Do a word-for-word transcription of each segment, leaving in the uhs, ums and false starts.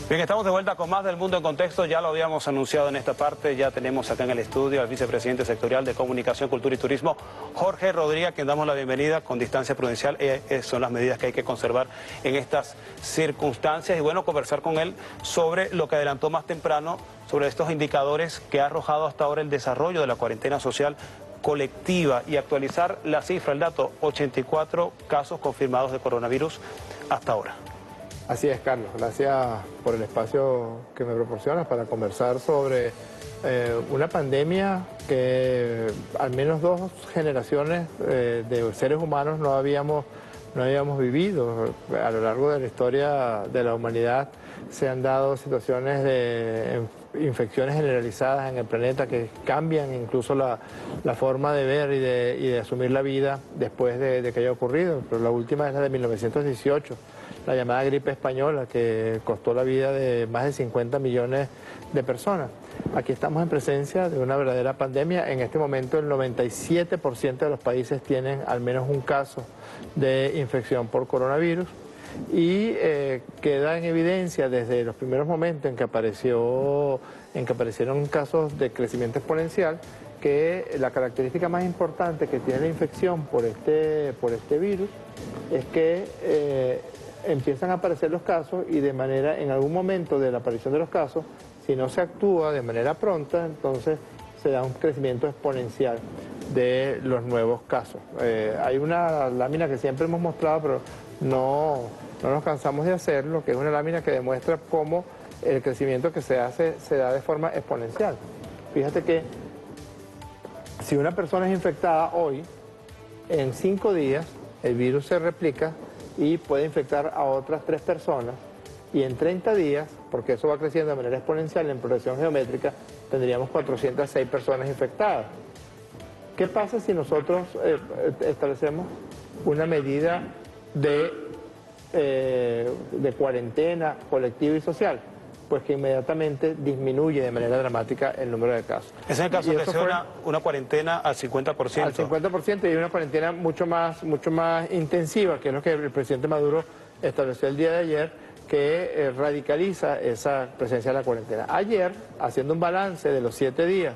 Bien, estamos de vuelta con más del Mundo en Contexto. Ya lo habíamos anunciado en esta parte. Ya tenemos acá en el estudio al vicepresidente sectorial de Comunicación, Cultura y Turismo, Jorge Rodríguez, a quien damos la bienvenida con distancia prudencial. Eh, eh, son las medidas que hay que conservar en estas circunstancias. Y bueno, conversar con él sobre lo que adelantó más temprano, sobre estos indicadores que ha arrojado hasta ahora el desarrollo de la cuarentena social colectiva y actualizar la cifra, el dato, ochenta y cuatro casos confirmados de coronavirus hasta ahora. Así es, Carlos. Gracias por el espacio que me proporcionas para conversar sobre eh, una pandemia que al menos dos generaciones eh, de seres humanos no habíamos, no habíamos vivido. A lo largo de la historia de la humanidad se han dado situaciones de infecciones generalizadas en el planeta que cambian incluso la, la forma de ver y de, y de asumir la vida después de, de que haya ocurrido. Pero la última es la de mil novecientos dieciocho. La llamada gripe española, que costó la vida de más de cincuenta millones de personas. Aquí estamos en presencia de una verdadera pandemia. En este momento el noventa y siete por ciento de los países tienen al menos un caso de infección por coronavirus y eh, queda en evidencia desde los primeros momentos en que, apareció, en que aparecieron casos de crecimiento exponencial que la característica más importante que tiene la infección por este, por este virus es que eh, empiezan a aparecer los casos y de manera, en algún momento de la aparición de los casos, si no se actúa de manera pronta, entonces se da un crecimiento exponencial de los nuevos casos. Eh, hay una lámina que siempre hemos mostrado, pero no, no nos cansamos de hacerlo, que es una lámina que demuestra cómo el crecimiento que se hace se da de forma exponencial. Fíjate que si una persona es infectada hoy, en cinco días el virus se replica y puede infectar a otras tres personas, y en treinta días, porque eso va creciendo de manera exponencial en progresión geométrica, tendríamos cuatrocientas seis personas infectadas. ¿Qué pasa si nosotros eh, establecemos una medida de, eh, de cuarentena colectiva y social? Pues que inmediatamente disminuye de manera dramática el número de casos. Es en el caso que sea una, una cuarentena al cincuenta por ciento. Al cincuenta por ciento y una cuarentena mucho más, mucho más intensiva, que es lo que el presidente Maduro estableció el día de ayer, que eh, radicaliza esa presencia de la cuarentena. Ayer, haciendo un balance de los siete días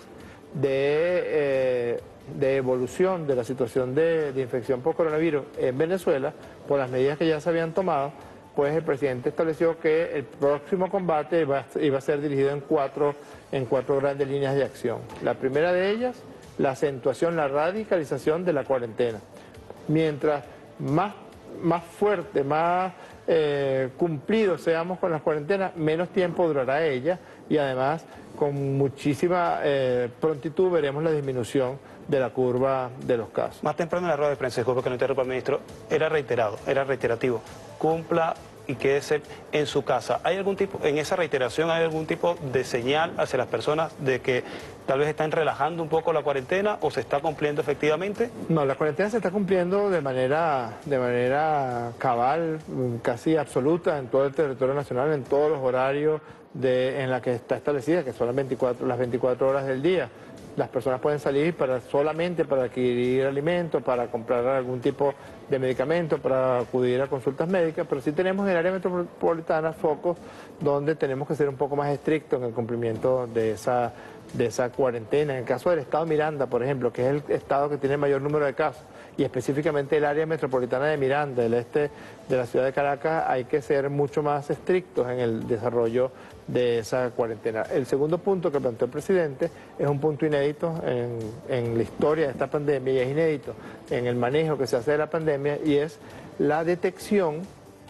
de, eh, de evolución de la situación de, de infección por coronavirus en Venezuela, por las medidas que ya se habían tomado, pues el presidente estableció que el próximo combate iba, iba a ser dirigido en cuatro, en cuatro grandes líneas de acción. La primera de ellas, la acentuación, la radicalización de la cuarentena. Mientras más, más fuerte, más eh, cumplidos seamos con las cuarentenas, menos tiempo durará ella y además con muchísima eh, prontitud veremos la disminución de la curva de los casos. Más temprano en la rueda de prensa, disculpe que no interrumpa, ministro, era reiterado, era reiterativo. Cumpla y quédese en su casa. ¿Hay algún tipo, en esa reiteración, hay algún tipo de señal hacia las personas de que tal vez están relajando un poco la cuarentena o se está cumpliendo efectivamente? No, la cuarentena se está cumpliendo de manera, de manera cabal, casi absoluta en todo el territorio nacional, en todos los horarios de, en la que está establecida, que son las veinticuatro, las veinticuatro horas del día. Las personas pueden salir para, solamente para adquirir alimentos, para comprar algún tipo de medicamento, para acudir a consultas médicas, pero sí tenemos en el área metropolitana focos donde tenemos que ser un poco más estrictos en el cumplimiento de esa, de esa cuarentena. En el caso del estado Miranda, por ejemplo, que es el estado que tiene el mayor número de casos, y específicamente el área metropolitana de Miranda, el este de la ciudad de Caracas, hay que ser mucho más estrictos en el desarrollo de esa cuarentena. El segundo punto que planteó el presidente es un punto inédito en, en la historia de esta pandemia y es inédito en el manejo que se hace de la pandemia y es la detección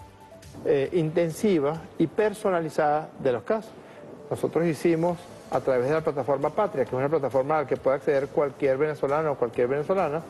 eh, intensiva y personalizada de los casos. Nosotros hicimos a través de la plataforma Patria, que es una plataforma a la que puede acceder cualquier venezolano o cualquier venezolana,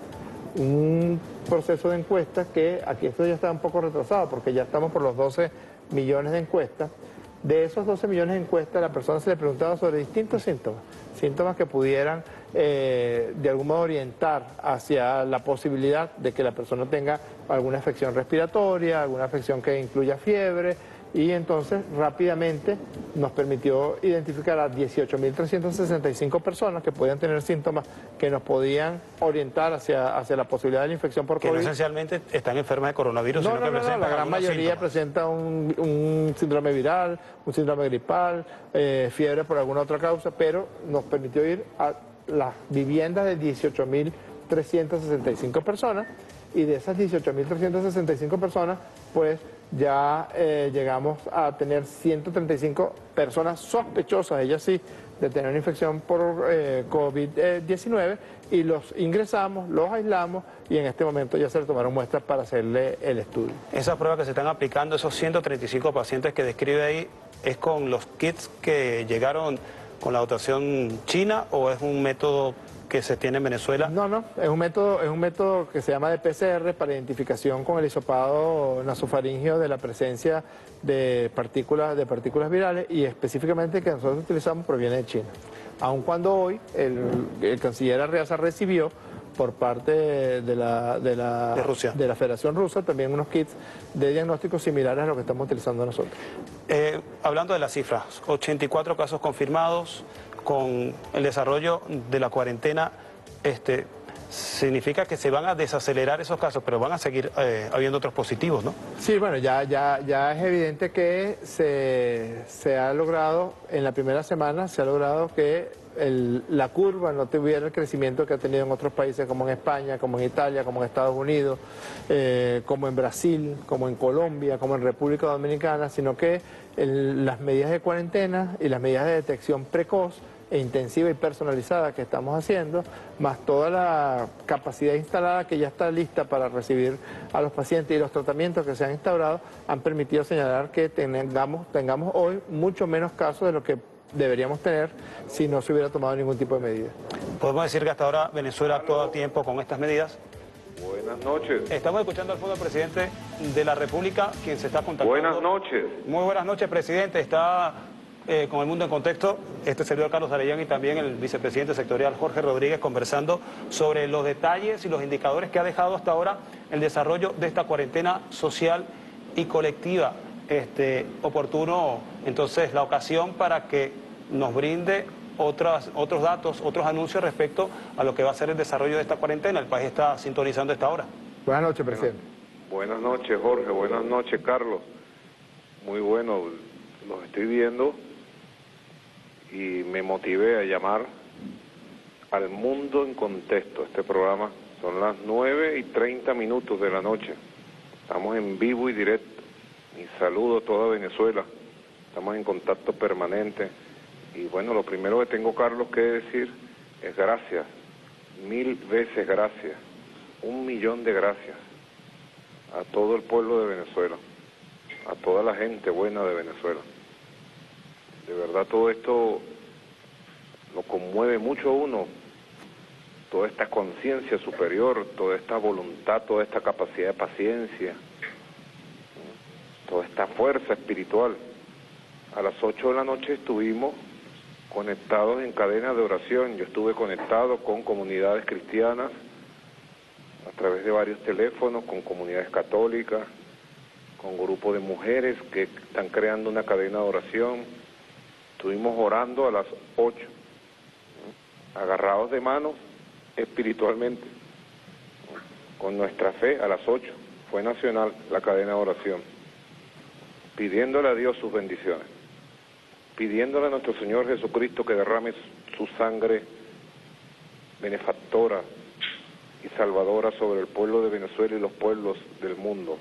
un proceso de encuestas que aquí esto ya está un poco retrasado porque ya estamos por los doce millones de encuestas. De esos doce millones de encuestas, a la persona se le preguntaba sobre distintos síntomas, síntomas que pudieran eh, de algún modo orientar hacia la posibilidad de que la persona tenga alguna afección respiratoria, alguna afección que incluya fiebre, y entonces rápidamente nos permitió identificar a dieciocho mil trescientas sesenta y cinco personas que podían tener síntomas que nos podían orientar hacia, hacia la posibilidad de la infección por que COVID. no esencialmente están enfermas de coronavirus, no, sino no, que no, presentan no, la gran algunos mayoría síntomas. presenta un, un síndrome viral, un síndrome gripal, eh, fiebre por alguna otra causa, pero nos permitió ir a las viviendas de dieciocho mil trescientas sesenta y cinco personas, y de esas dieciocho mil trescientas sesenta y cinco personas, pues ya eh, llegamos a tener ciento treinta y cinco personas sospechosas, ellas sí, de tener una infección por eh, COVID diecinueve, y los ingresamos, los aislamos, y en este momento ya se le tomaron muestras para hacerle el estudio. Esas pruebas que se están aplicando, esos ciento treinta y cinco pacientes que describe ahí, ¿es con los kits que llegaron con la dotación china o es un método que se tiene en Venezuela? No, no, es un método, es un método que se llama de P C R para identificación con el hisopado nasofaringeo de la presencia de partículas, de partículas virales, y específicamente que nosotros utilizamos proviene de China. Aun cuando hoy el, el canciller Arriaza recibió por parte de la, de, la, de, Rusia. de la Federación Rusa también unos kits de diagnóstico similares a los que estamos utilizando nosotros. Eh, hablando de las cifras, ochenta y cuatro casos confirmados, con el desarrollo de la cuarentena, este, significa que se van a desacelerar esos casos, pero van a seguir eh, habiendo otros positivos, ¿no? Sí, bueno, ya, ya, ya es evidente que se, se ha logrado, en la primera semana, se ha logrado que el, la curva no tuviera el crecimiento que ha tenido en otros países, como en España, como en Italia, como en Estados Unidos, eh, como en Brasil, como en Colombia, como en República Dominicana, sino que el, las medidas de cuarentena y las medidas de detección precoz e intensiva y personalizada que estamos haciendo, más toda la capacidad instalada que ya está lista para recibir a los pacientes y los tratamientos que se han instaurado, han permitido señalar que tengamos, tengamos hoy mucho menos casos de lo que deberíamos tener si no se hubiera tomado ningún tipo de medida. ¿Podemos decir que hasta ahora Venezuela actuó a tiempo con estas medidas? Buenas noches. Estamos escuchando al fondo al presidente de la República, quien se está contactando. Buenas noches. Muy buenas noches, presidente. Está eh, con El Mundo en Contexto, este servidor Carlos Arellán y también el vicepresidente sectorial Jorge Rodríguez, conversando sobre los detalles y los indicadores que ha dejado hasta ahora el desarrollo de esta cuarentena social y colectiva. Este, oportuno, entonces, la ocasión para que nos brinde otras, otros datos, otros anuncios respecto a lo que va a ser el desarrollo de esta cuarentena. El país está sintonizando esta hora. Buenas noches, presidente. Buenas noches, Jorge. Buenas noches, Carlos. Muy bueno, los estoy viendo y me motivé a llamar al Mundo en Contexto. Este programa son las nueve y treinta minutos de la noche. Estamos en vivo y directo. Mi saludo a toda Venezuela. Estamos en contacto permanente. Y bueno, lo primero que tengo, Carlos, que decir es gracias. Mil veces gracias. Un millón de gracias a todo el pueblo de Venezuela, a toda la gente buena de Venezuela. De verdad todo esto lo conmueve mucho a uno, toda esta conciencia superior, toda esta voluntad, toda esta capacidad de paciencia, toda esta fuerza espiritual. A las ocho de la noche estuvimos conectados en cadena de oración. Yo estuve conectado con comunidades cristianas a través de varios teléfonos, con comunidades católicas, con grupos de mujeres que están creando una cadena de oración. Estuvimos orando a las ocho, agarrados de manos espiritualmente, con nuestra fe a las ocho. Fue nacional la cadena de oración, pidiéndole a Dios sus bendiciones, pidiéndole a nuestro Señor Jesucristo que derrame su sangre benefactora y salvadora sobre el pueblo de Venezuela y los pueblos del mundo.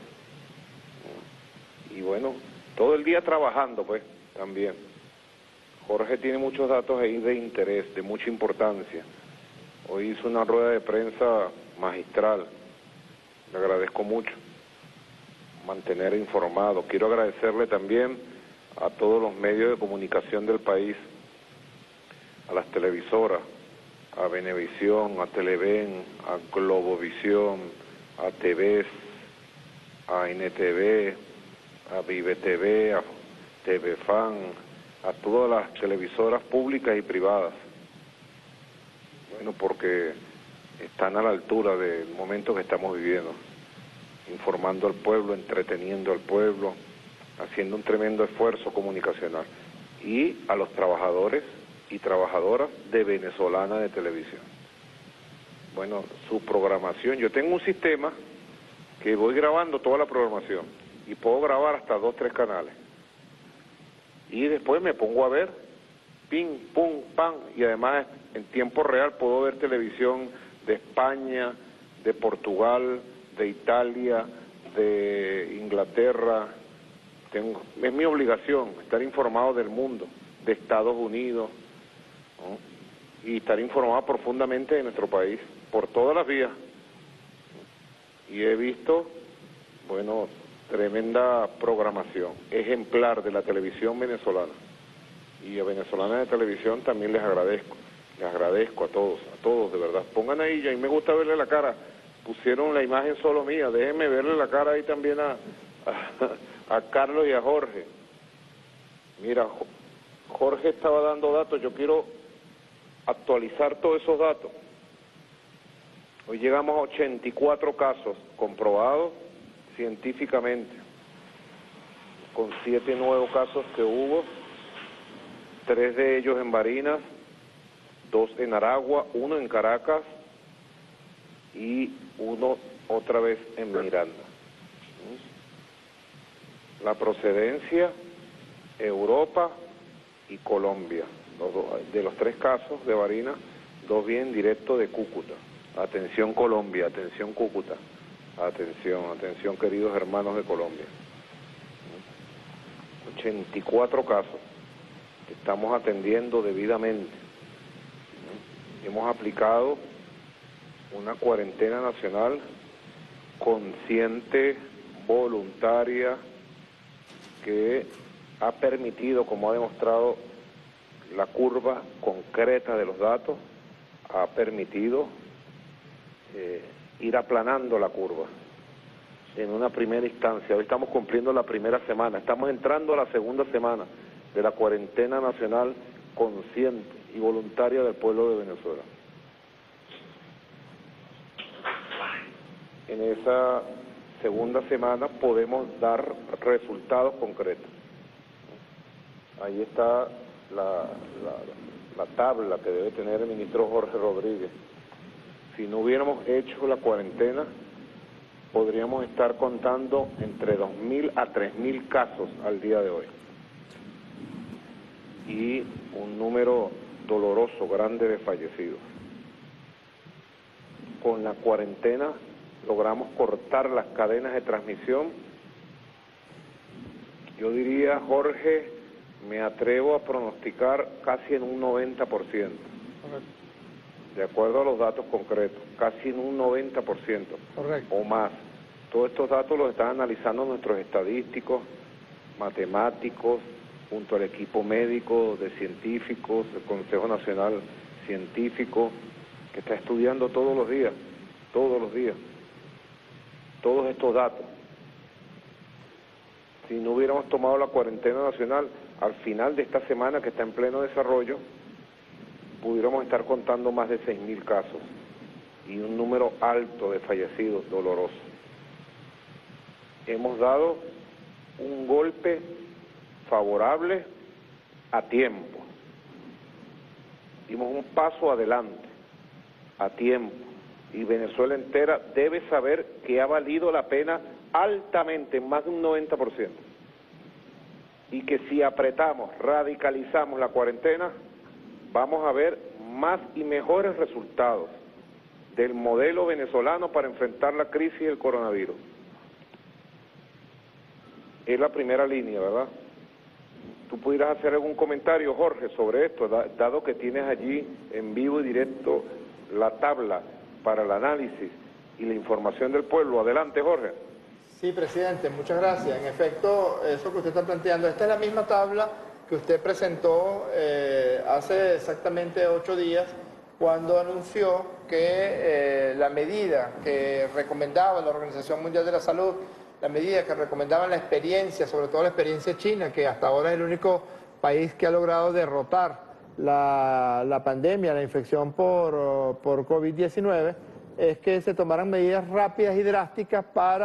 Y bueno, todo el día trabajando, pues, también. Jorge tiene muchos datos ahí de interés, de mucha importancia. Hoy hizo una rueda de prensa magistral. Le agradezco mucho mantener informado. Quiero agradecerle también a todos los medios de comunicación del país, a las televisoras, a Venevisión, a Televen, a Globovisión, a T V, a N T V, a Vive T V, a T V Fan, a todas las televisoras públicas y privadas. Bueno, porque están a la altura del momento que estamos viviendo, informando al pueblo, entreteniendo al pueblo, haciendo un tremendo esfuerzo comunicacional, y a los trabajadores y trabajadoras de Venezolana de Televisión. Bueno, su programación, yo tengo un sistema que voy grabando toda la programación y puedo grabar hasta dos, tres canales. Y después me pongo a ver, ping, pum, pam, y además en tiempo real puedo ver televisión de España, de Portugal, de Italia, de Inglaterra. Tengo, es mi obligación estar informado del mundo, de Estados Unidos, ¿no? Y estar informado profundamente de nuestro país, por todas las vías. Y he visto, bueno, tremenda programación, ejemplar de la televisión venezolana. Y a Venezolana de Televisión también les agradezco, les agradezco a todos, a todos, de verdad. Pongan ahí, a mí me gusta verle la cara, pusieron la imagen solo mía, déjenme verle la cara ahí también a, a, a Carlos y a Jorge. Mira, Jorge estaba dando datos, yo quiero actualizar todos esos datos. Hoy llegamos a ochenta y cuatro casos comprobados científicamente, con siete nuevos casos que hubo, tres de ellos en Barinas, dos en Aragua, uno en Caracas y uno otra vez en Miranda. La procedencia, Europa y Colombia. De los tres casos de Barinas, dos vienen directo de Cúcuta. Atención Colombia, atención Cúcuta, atención, atención queridos hermanos de Colombia. ochenta y cuatro casos que estamos atendiendo debidamente. Hemos aplicado una cuarentena nacional consciente, voluntaria, que ha permitido, como ha demostrado la curva concreta de los datos, ha permitido eh, ir aplanando la curva en una primera instancia. Hoy estamos cumpliendo la primera semana, estamos entrando a la segunda semana de la cuarentena nacional consciente y voluntaria del pueblo de Venezuela. En esa segunda semana podemos dar resultados concretos. Ahí está la, la, la tabla que debe tener el ministro Jorge Rodríguez. Si no hubiéramos hecho la cuarentena, podríamos estar contando entre dos mil a tres mil casos al día de hoy. Y un número doloroso, grande de fallecidos. Con la cuarentena logramos cortar las cadenas de transmisión. Yo diría, Jorge, me atrevo a pronosticar casi en un noventa por ciento. Correcto. De acuerdo a los datos concretos, casi en un noventa por ciento. Correcto. O más. Todos estos datos los están analizando nuestros estadísticos, matemáticos, junto al equipo médico de científicos, el Consejo Nacional Científico, que está estudiando todos los días, todos los días, todos estos datos. Si no hubiéramos tomado la cuarentena nacional, al final de esta semana que está en pleno desarrollo, pudiéramos estar contando más de seis mil casos y un número alto de fallecidos dolorosos. Hemos dado un golpe favorable a tiempo. Dimos un paso adelante, a tiempo. Y Venezuela entera debe saber que ha valido la pena altamente, más de un noventa por ciento. Y que si apretamos, radicalizamos la cuarentena, vamos a ver más y mejores resultados del modelo venezolano para enfrentar la crisis del coronavirus. Es la primera línea, ¿verdad? ¿Tú pudieras hacer algún comentario, Jorge, sobre esto, dado que tienes allí en vivo y directo la tabla para el análisis y la información del pueblo? Adelante, Jorge. Sí, presidente, muchas gracias. En efecto, eso que usted está planteando, esta es la misma tabla que usted presentó eh, hace exactamente ocho días, cuando anunció que eh, la medida que recomendaba la Organización Mundial de la Salud, la medida que recomendaban la experiencia, sobre todo la experiencia china, que hasta ahora es el único país que ha logrado derrotar la, la pandemia, la infección por, por COVID diecinueve, es que se tomaran medidas rápidas y drásticas para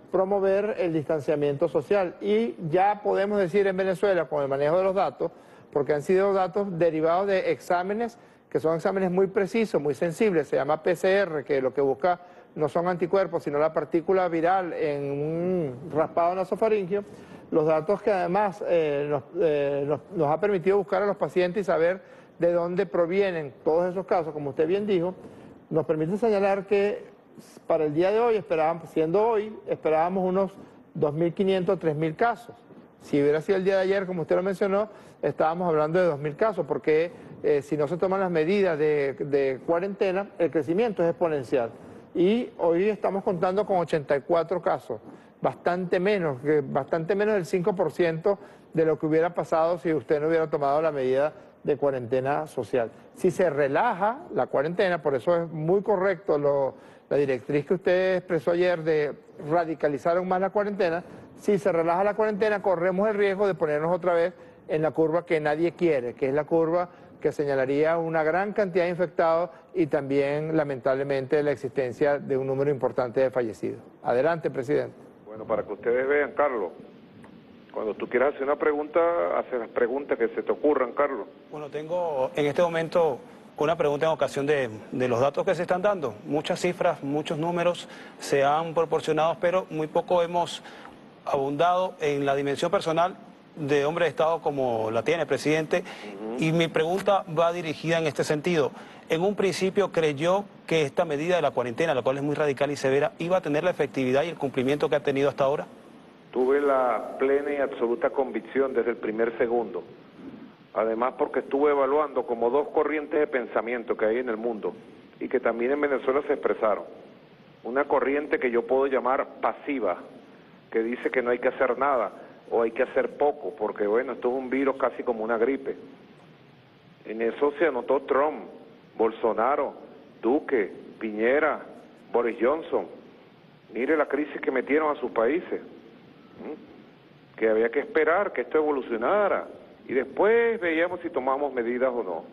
promover el distanciamiento social. Y ya podemos decir en Venezuela, con el manejo de los datos, porque han sido datos derivados de exámenes, que son exámenes muy precisos, muy sensibles, se llama P C R, que lo que busca no son anticuerpos, sino la partícula viral en un raspado nasofaringio, los datos que además eh, nos, eh, nos, nos ha permitido buscar a los pacientes y saber de dónde provienen todos esos casos, como usted bien dijo, nos permite señalar que para el día de hoy, esperábamos, siendo hoy, esperábamos unos dos mil quinientos, tres mil casos. Si hubiera sido el día de ayer, como usted lo mencionó, estábamos hablando de dos mil casos, porque eh, si no se toman las medidas de, de cuarentena, el crecimiento es exponencial. Y hoy estamos contando con ochenta y cuatro casos, bastante menos, bastante menos del cinco por ciento de lo que hubiera pasado si usted no hubiera tomado la medida de cuarentena social. Si se relaja la cuarentena, por eso es muy correcto lo, la directriz que usted expresó ayer de radicalizar aún más la cuarentena, si se relaja la cuarentena corremos el riesgo de ponernos otra vez en la curva que nadie quiere, que es la curva que señalaría una gran cantidad de infectados y también, lamentablemente, la existencia de un número importante de fallecidos. Adelante, presidente. Bueno, para que ustedes vean, Carlos, cuando tú quieras hacer una pregunta, hace las preguntas que se te ocurran, Carlos. Bueno, tengo en este momento una pregunta en ocasión de, de los datos que se están dando. Muchas cifras, muchos números se han proporcionado, pero muy poco hemos abundado en la dimensión personal de hombre de Estado como la tiene el presidente. Uh-huh. Y mi pregunta va dirigida en este sentido. En un principio creyó que esta medida de la cuarentena, la cual es muy radical y severa, iba a tener la efectividad y el cumplimiento que ha tenido hasta ahora. Tuve la plena y absoluta convicción desde el primer segundo. Además porque estuve evaluando como dos corrientes de pensamiento que hay en el mundo y que también en Venezuela se expresaron. Una corriente que yo puedo llamar pasiva, que dice que no hay que hacer nada o hay que hacer poco, porque bueno, esto es un virus casi como una gripe. En eso se anotó Trump, Bolsonaro, Duque, Piñera, Boris Johnson. Mire la crisis que metieron a sus países, ¿Mm? que había que esperar que esto evolucionara y después veíamos si tomamos medidas o no.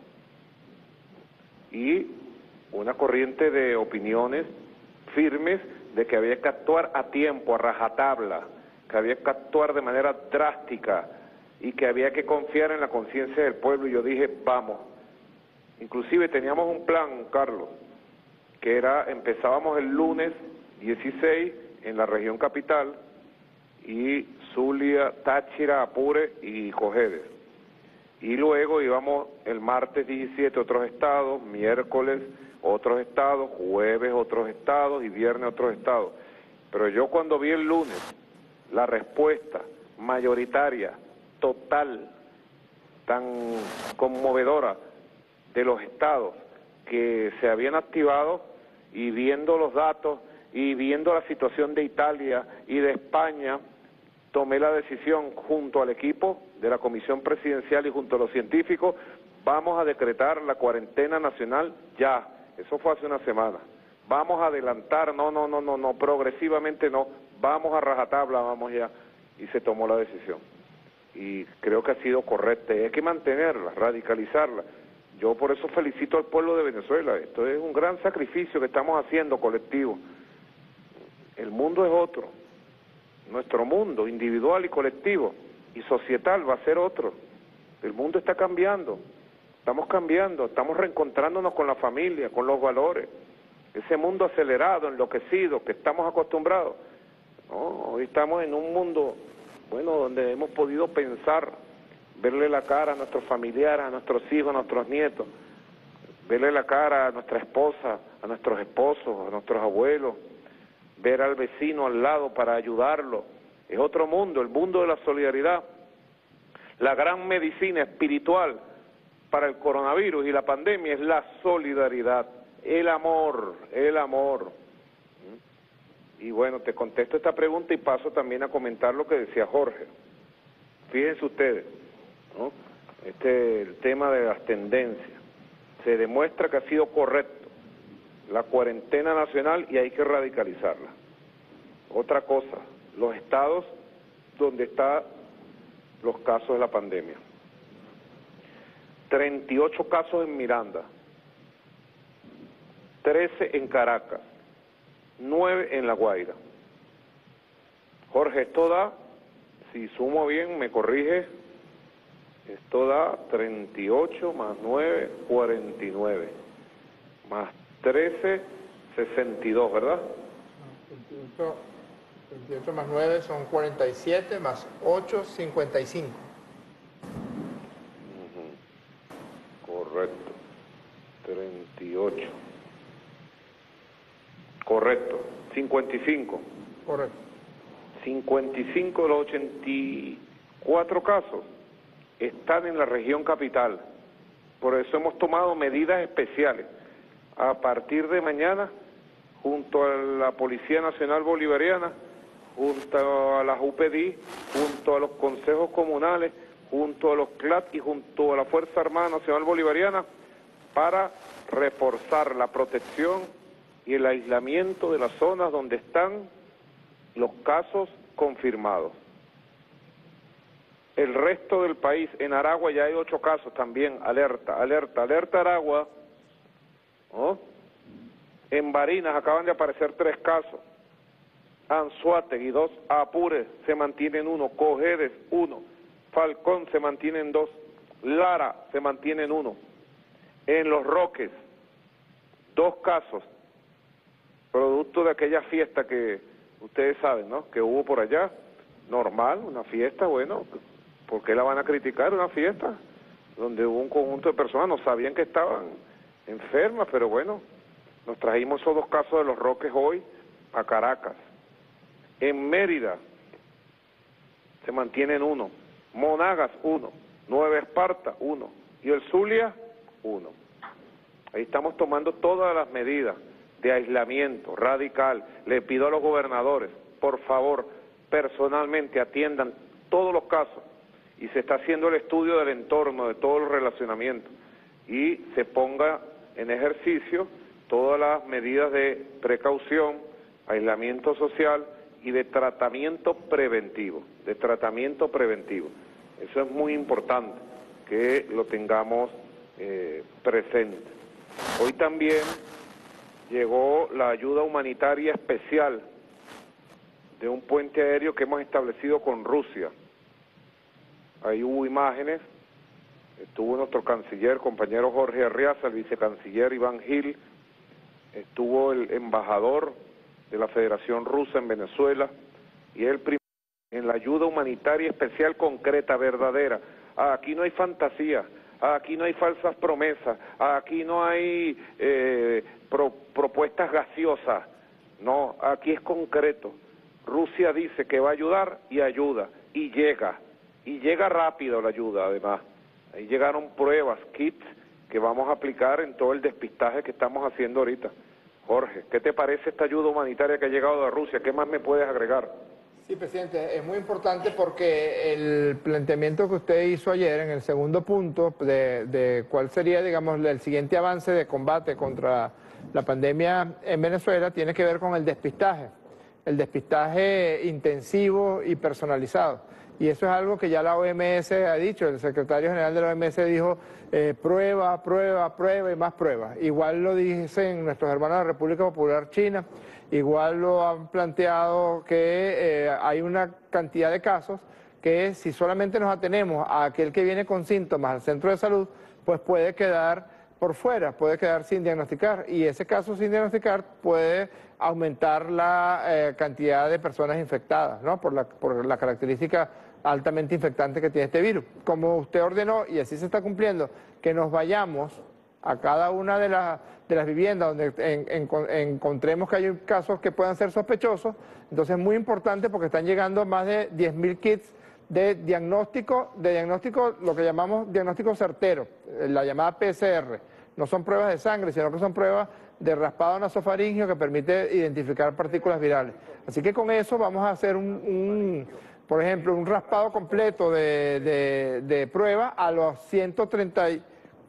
Y una corriente de opiniones firmes de que había que actuar a tiempo, a rajatabla, que había que actuar de manera drástica y que había que confiar en la conciencia del pueblo. Y yo dije, vamos. Inclusive teníamos un plan, Carlos, que era, empezábamos el lunes dieciséis en la región capital y Zulia, Táchira, Apure y Cojedes. Y luego íbamos el martes diecisiete otros estados, miércoles otros estados, jueves otros estados y viernes otros estados. Pero yo cuando vi el lunes la respuesta mayoritaria, total, tan conmovedora de los estados que se habían activado y viendo los datos y viendo la situación de Italia y de España, tomé la decisión junto al equipo de la Comisión Presidencial y junto a los científicos, vamos a decretar la cuarentena nacional ya. Eso fue hace una semana. Vamos a adelantar, no, no, no, no, no, progresivamente no, vamos a rajatabla, vamos ya. Y se tomó la decisión. Y creo que ha sido correcta. Y hay que mantenerla, radicalizarla. Yo por eso felicito al pueblo de Venezuela. Esto es un gran sacrificio que estamos haciendo colectivo. El mundo es otro. Nuestro mundo, individual y colectivo, y societal, va a ser otro. El mundo está cambiando. Estamos cambiando, estamos reencontrándonos con la familia, con los valores. Ese mundo acelerado, enloquecido, que estamos acostumbrados. No, hoy estamos en un mundo, bueno, donde hemos podido pensar, verle la cara a nuestros familiares, a nuestros hijos, a nuestros nietos, verle la cara a nuestra esposa, a nuestros esposos, a nuestros abuelos, ver al vecino al lado para ayudarlo. Es otro mundo, el mundo de la solidaridad. La gran medicina espiritual para el coronavirus y la pandemia es la solidaridad, el amor, el amor. Y bueno, te contesto esta pregunta y paso también a comentar lo que decía Jorge. Fíjense ustedes, ¿no? Este el tema de las tendencias. Se demuestra que ha sido correcto la cuarentena nacional y hay que radicalizarla. Otra cosa, los estados donde están los casos de la pandemia. treinta y ocho casos en Miranda, trece en Caracas, nueve en La Guaira. Jorge, esto da, si sumo bien, me corrige, esto da treinta y ocho más nueve, cuarenta y nueve, más trece, sesenta y dos, ¿verdad? veintiocho, veintiocho más nueve son cuarenta y siete, más ocho, cincuenta y cinco. Uh-huh. Correcto. treinta y ocho. Correcto. cincuenta y cinco. Correcto. cincuenta y cinco de los ochenta y cuatro casos están en la región capital. Por eso hemos tomado medidas especiales. A partir de mañana, junto a la Policía Nacional Bolivariana, junto a las U P D I, junto a los consejos comunales, junto a los C L A T y junto a la Fuerza Armada Nacional Bolivariana, para reforzar la protección y el aislamiento de las zonas donde están los casos confirmados. El resto del país, en Aragua ya hay ocho casos también, alerta, alerta, alerta Aragua, ¿no? En Barinas acaban de aparecer tres casos, Anzoátegui dos, Apure se mantienen uno, Cojedes uno, Falcón se mantienen dos, Lara se mantienen uno. En Los Roques, dos casos, producto de aquella fiesta que ustedes saben, ¿no?, que hubo por allá, normal, una fiesta, bueno, ¿por qué la van a criticar? Una fiesta donde hubo un conjunto de personas, no sabían que estaban enfermas, pero bueno, nos trajimos esos dos casos de Los Roques hoy a Caracas. En Mérida se mantienen uno, Monagas uno, Nueva Esparta uno y el Zulia uno. Ahí estamos tomando todas las medidas de aislamiento radical. Le pido a los gobernadores, por favor, personalmente atiendan todos los casos y se está haciendo el estudio del entorno, de todos los relacionamientos y se ponga en ejercicio todas las medidas de precaución, aislamiento social y de tratamiento preventivo, de tratamiento preventivo. Eso es muy importante que lo tengamos eh, presente. Hoy también llegó la ayuda humanitaria especial de un puente aéreo que hemos establecido con Rusia. Ahí hubo imágenes, estuvo nuestro canciller, compañero Jorge Arriaza, el vicecanciller Iván Gil, estuvo el embajador de la Federación Rusa en Venezuela, y el primero en la ayuda humanitaria especial concreta, verdadera. Aquí no hay fantasía, aquí no hay falsas promesas, aquí no hay eh, pro, propuestas gaseosas, no, aquí es concreto. Rusia dice que va a ayudar y ayuda, y llega, y llega rápido la ayuda además. Ahí llegaron pruebas, kits, que vamos a aplicar en todo el despistaje que estamos haciendo ahorita. Jorge, ¿qué te parece esta ayuda humanitaria que ha llegado de Rusia? ¿Qué más me puedes agregar? Sí, presidente, es muy importante porque el planteamiento que usted hizo ayer en el segundo punto de, de cuál sería, digamos, el siguiente avance de combate contra la pandemia en Venezuela tiene que ver con el despistaje, el despistaje intensivo y personalizado. Y eso es algo que ya la O M S ha dicho, el secretario general de la O M S dijo eh, prueba, prueba, prueba y más pruebas. Igual lo dicen nuestros hermanos de la República Popular China, igual lo han planteado que eh, hay una cantidad de casos que si solamente nos atenemos a aquel que viene con síntomas al centro de salud, pues puede quedar por fuera, puede quedar sin diagnosticar, y ese caso sin diagnosticar puede aumentar la eh, cantidad de personas infectadas, ¿no?, por la, por la característica altamente infectante que tiene este virus. Como usted ordenó, y así se está cumpliendo, que nos vayamos a cada una de, la, de las viviendas donde en, en, en, encontremos que hay casos que puedan ser sospechosos, entonces es muy importante porque están llegando más de diez mil kits de diagnóstico, de diagnóstico, lo que llamamos diagnóstico certero, la llamada P C R. No son pruebas de sangre, sino que son pruebas de raspado nasofaringeo que permite identificar partículas virales. Así que con eso vamos a hacer un, un por ejemplo, un raspado completo de, de, de prueba a los ciento treinta y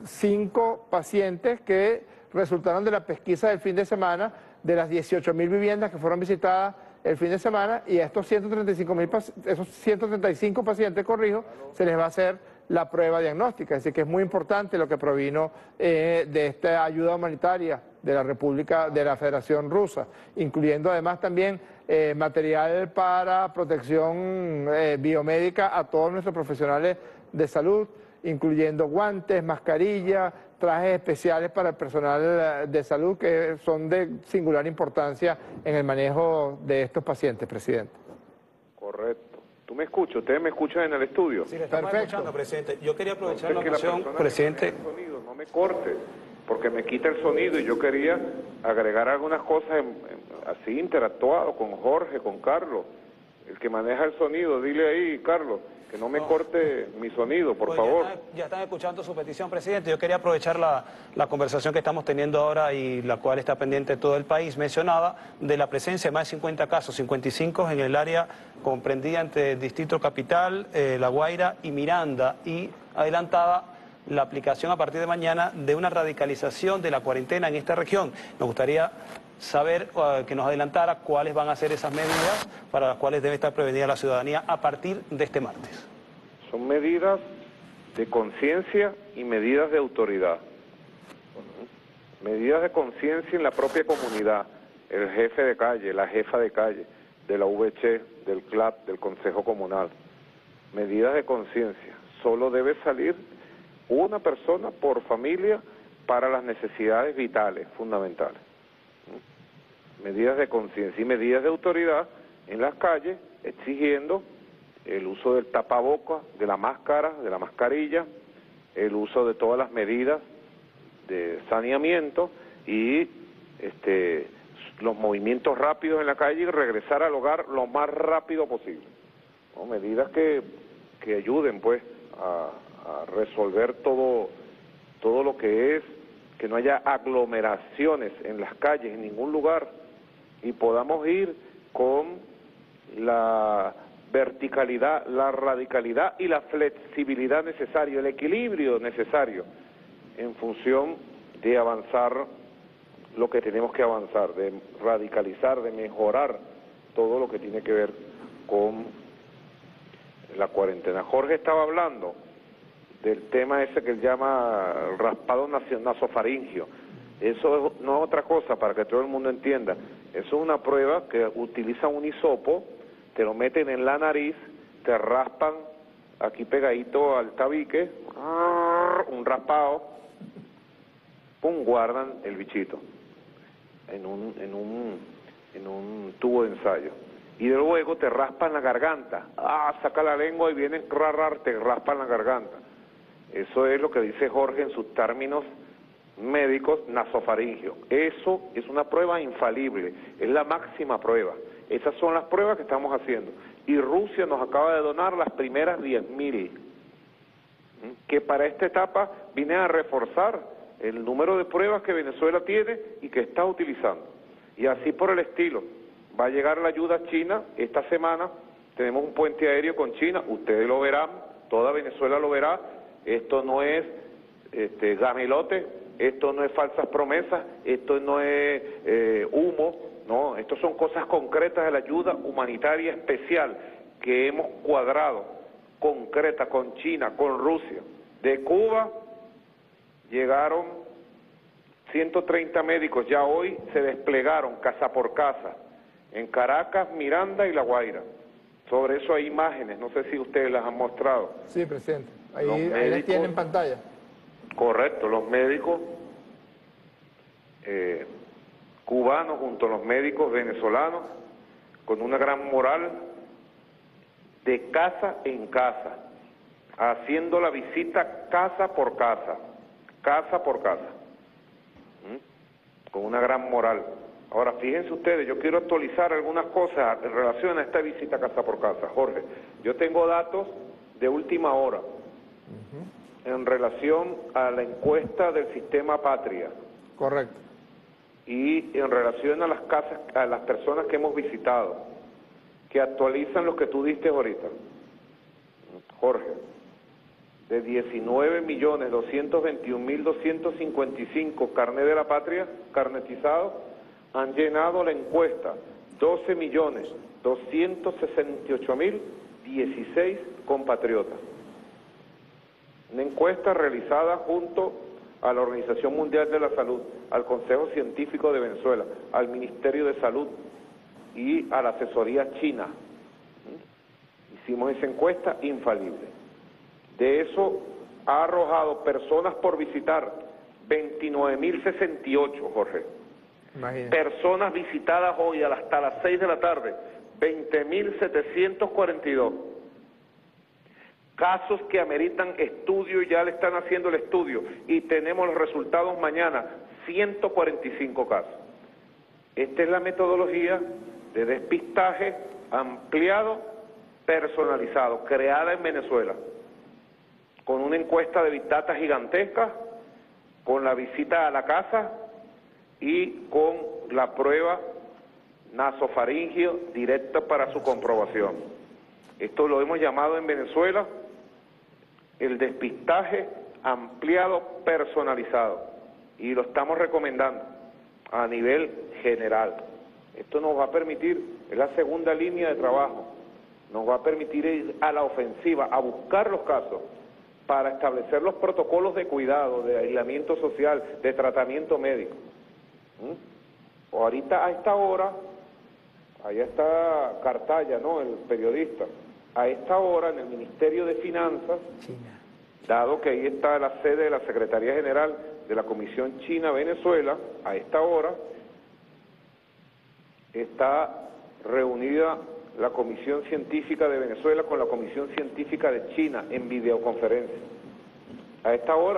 cinco pacientes que resultaron de la pesquisa del fin de semana, de las dieciocho mil viviendas que fueron visitadas el fin de semana, y a estos ciento treinta y cinco mil, esos ciento treinta y cinco pacientes, corrijo, se les va a hacer la prueba diagnóstica. Así que es muy importante lo que provino eh, de esta ayuda humanitaria de la República, de la Federación Rusa, incluyendo además también eh, material para protección eh, biomédica a todos nuestros profesionales de salud, incluyendo guantes, mascarillas, trajes especiales para el personal de salud que son de singular importancia en el manejo de estos pacientes, presidente. Correcto. ¿Tú me escuchas? ¿Ustedes me escuchan en el estudio? Sí, le estamos Perfecto. escuchando, presidente. Yo quería aprovechar Entonces, la que ocasión, persona presidente. que maneja el sonido no me corte, porque me quita el sonido y yo quería agregar algunas cosas en, en, así interactuado con Jorge, con Carlos. El que maneja el sonido, dile ahí, Carlos, que no me No. corte mi sonido, por Pues favor. Ya están, ya están escuchando su petición, presidente. Yo quería aprovechar la, la conversación que estamos teniendo ahora y la cual está pendiente todo el país. Mencionaba de la presencia de más de cincuenta casos, cincuenta y cinco en el área comprendida entre el Distrito Capital, eh, La Guaira y Miranda, y adelantaba la aplicación a partir de mañana de una radicalización de la cuarentena en esta región. Nos gustaría saber, uh, que nos adelantara cuáles van a ser esas medidas para las cuales debe estar prevenida la ciudadanía a partir de este martes. Son medidas de conciencia y medidas de autoridad. Medidas de conciencia en la propia comunidad, el jefe de calle, la jefa de calle, de la V C, del C L A P, del Consejo Comunal. Medidas de conciencia. Solo debe salir una persona por familia para las necesidades vitales, fundamentales. Medidas de conciencia y medidas de autoridad en las calles, exigiendo el uso del tapabocas, de la máscara, de la mascarilla, el uso de todas las medidas de saneamiento y este, los movimientos rápidos en la calle y regresar al hogar lo más rápido posible, ¿no? Medidas que, que ayuden pues a, a resolver todo, todo lo que es, que no haya aglomeraciones en las calles, en ningún lugar, y podamos ir con la verticalidad, la radicalidad y la flexibilidad necesaria, el equilibrio necesario en función de avanzar lo que tenemos que avanzar, de radicalizar, de mejorar todo lo que tiene que ver con la cuarentena. Jorge estaba hablando del tema ese que él llama raspado nasofaringio. Eso es, no es otra cosa, para que todo el mundo entienda. Eso es una prueba que utiliza un hisopo, te lo meten en la nariz, te raspan aquí pegadito al tabique, un raspado, pum, guardan el bichito en un, en un, en un tubo de ensayo. Y luego te raspan la garganta, ah, saca la lengua y vienen, rarar, te raspan la garganta. Eso es lo que dice Jorge en sus términos médicos, nasofaringio. Eso es una prueba infalible, es la máxima prueba. Esas son las pruebas que estamos haciendo. Y Rusia nos acaba de donar las primeras diez mil, que para esta etapa viene a reforzar el número de pruebas que Venezuela tiene y que está utilizando. Y así por el estilo. Va a llegar la ayuda china esta semana, tenemos un puente aéreo con China, ustedes lo verán, toda Venezuela lo verá. Esto no es este, gamelote, esto no es falsas promesas, esto no es eh, humo, no, esto son cosas concretas de la ayuda humanitaria especial que hemos cuadrado, concreta con China, con Rusia. De Cuba llegaron ciento treinta médicos, ya hoy se desplegaron casa por casa, en Caracas, Miranda y La Guaira. Sobre eso hay imágenes, no sé si ustedes las han mostrado. Sí, presidente. Ahí, Los ahí médicos, les tienen en pantalla. Correcto, los médicos eh, cubanos junto a los médicos venezolanos, con una gran moral, de casa en casa, haciendo la visita casa por casa, casa por casa, ¿Mm? con una gran moral. Ahora, fíjense ustedes, yo quiero actualizar algunas cosas en relación a esta visita casa por casa. Jorge, yo tengo datos de última hora uh-huh. en relación a la encuesta del sistema Patria. Correcto. Y en relación a las casas, a las personas que hemos visitado, que actualizan lo que tú diste ahorita. Jorge, de diecinueve millones doscientos veintiún mil doscientos cincuenta y cinco carnet de la patria, carnetizados, han llenado la encuesta doce millones doscientos sesenta y ocho mil dieciséis compatriotas. Una encuesta realizada junto a la Organización Mundial de la Salud, al Consejo Científico de Venezuela, al Ministerio de Salud y a la asesoría china. Hicimos esa encuesta infalible. De eso ha arrojado personas por visitar veintinueve mil sesenta y ocho, Jorge. Imagínate. Personas visitadas hoy hasta las seis de la tarde, veinte mil setecientos cuarenta y dos. Casos que ameritan estudio, ya le están haciendo el estudio y tenemos los resultados mañana, ciento cuarenta y cinco casos. Esta es la metodología de despistaje ampliado, personalizado, creada en Venezuela, con una encuesta de Big Data gigantesca, con la visita a la casa y con la prueba nasofaringeo directa para su comprobación. Esto lo hemos llamado en Venezuela el despistaje ampliado personalizado y lo estamos recomendando a nivel general. Esto nos va a permitir, es la segunda línea de trabajo, nos va a permitir ir a la ofensiva, a buscar los casos para establecer los protocolos de cuidado, de aislamiento social, de tratamiento médico. ¿Mm? Ahorita a esta hora, allá está Cartaya, ¿no?, el periodista. A esta hora en el Ministerio de Finanzas, China, dado que ahí está la sede de la Secretaría General de la Comisión China-Venezuela, a esta hora está reunida la Comisión Científica de Venezuela con la Comisión Científica de China en videoconferencia. A esta hora,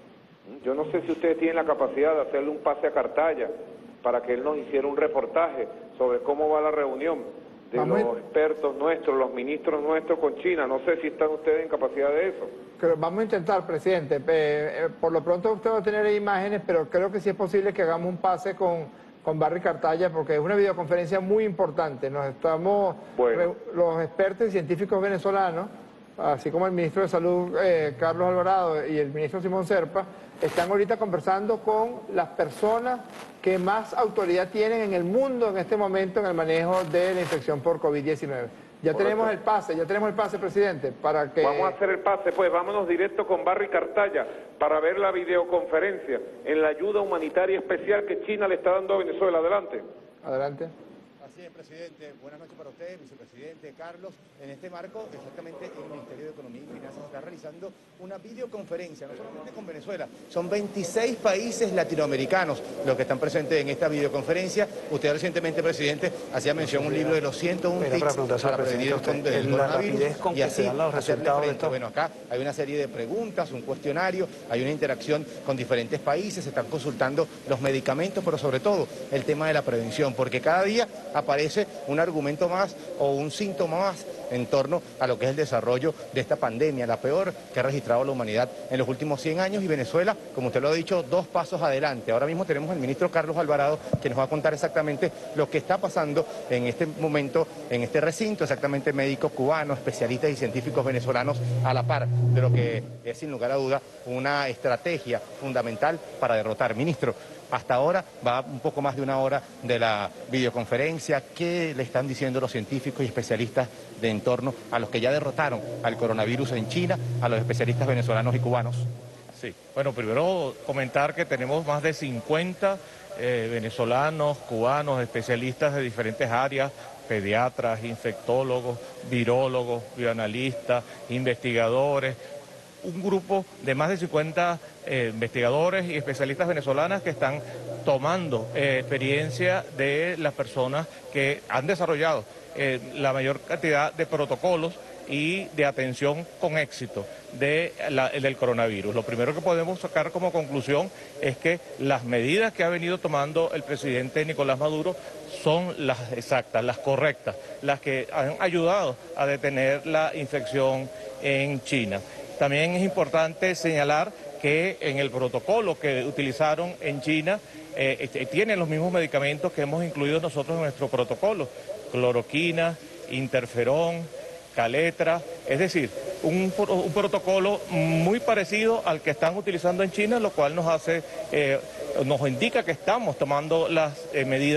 yo no sé si ustedes tienen la capacidad de hacerle un pase a Cartaya para que él nos hiciera un reportaje sobre cómo va la reunión de Vamos los expertos nuestros, los ministros nuestros con China. No sé si están ustedes en capacidad de eso. Creo, vamos a intentar, presidente. Eh, eh, por lo pronto usted va a tener imágenes, pero creo que sí es posible que hagamos un pase con, con Barry Cartaya, porque es una videoconferencia muy importante. Nos estamos, bueno. re, los expertos y científicos venezolanos, así como el ministro de Salud, eh, Carlos Alvarado, y el ministro Simón Serpa, están ahorita conversando con las personas que más autoridad tienen en el mundo en este momento en el manejo de la infección por COVID diecinueve. Ya Correcto. tenemos el pase, ya tenemos el pase, presidente, para que... Vamos a hacer el pase, pues vámonos directo con Barry Cartaya para ver la videoconferencia en la ayuda humanitaria especial que China le está dando a Venezuela. Adelante. Adelante. Así es, presidente. Buenas noches para usted, vicepresidente Carlos. En este marco, exactamente, el Ministerio de Economía y Finanzas está realizando una videoconferencia, no solamente con Venezuela, son veintiséis países latinoamericanos los que están presentes en esta videoconferencia. Usted recientemente, presidente, hacía mención a un libro de los ciento uno tips para, para prevenir el, el coronavirus con y así los resultados frente. Bueno, acá hay una serie de preguntas, un cuestionario, hay una interacción con diferentes países, se están consultando los medicamentos, pero sobre todo el tema de la prevención, porque cada día aparece un argumento más o un síntoma más en torno a lo que es el desarrollo de esta pandemia, la peor que ha registrado la humanidad en los últimos cien años, y Venezuela, como usted lo ha dicho, dos pasos adelante. Ahora mismo tenemos al ministro Carlos Alvarado, que nos va a contar exactamente lo que está pasando en este momento, en este recinto, exactamente médicos cubanos, especialistas y científicos venezolanos a la par de lo que es sin lugar a duda una estrategia fundamental para derrotar. Ministro, hasta ahora va un poco más de una hora de la videoconferencia. ¿Qué le están diciendo los científicos y especialistas de en torno a los que ya derrotaron al coronavirus en China, a los especialistas venezolanos y cubanos? Sí, bueno, primero comentar que tenemos más de cincuenta eh, venezolanos, cubanos, especialistas de diferentes áreas, pediatras, infectólogos, virólogos, bioanalistas, investigadores, un grupo de más de cincuenta eh, investigadores y especialistas venezolanas que están tomando eh, experiencia de las personas que han desarrollado eh, la mayor cantidad de protocolos y de atención con éxito de la, del coronavirus. Lo primero que podemos sacar como conclusión es que las medidas que ha venido tomando el presidente Nicolás Maduro son las exactas, las correctas, las que han ayudado a detener la infección en China. También es importante señalar que en el protocolo que utilizaron en China eh, tienen los mismos medicamentos que hemos incluido nosotros en nuestro protocolo: cloroquina, interferón, caletra, es decir, un, un protocolo muy parecido al que están utilizando en China, lo cual nos hace, eh, nos indica que estamos tomando las eh, medidas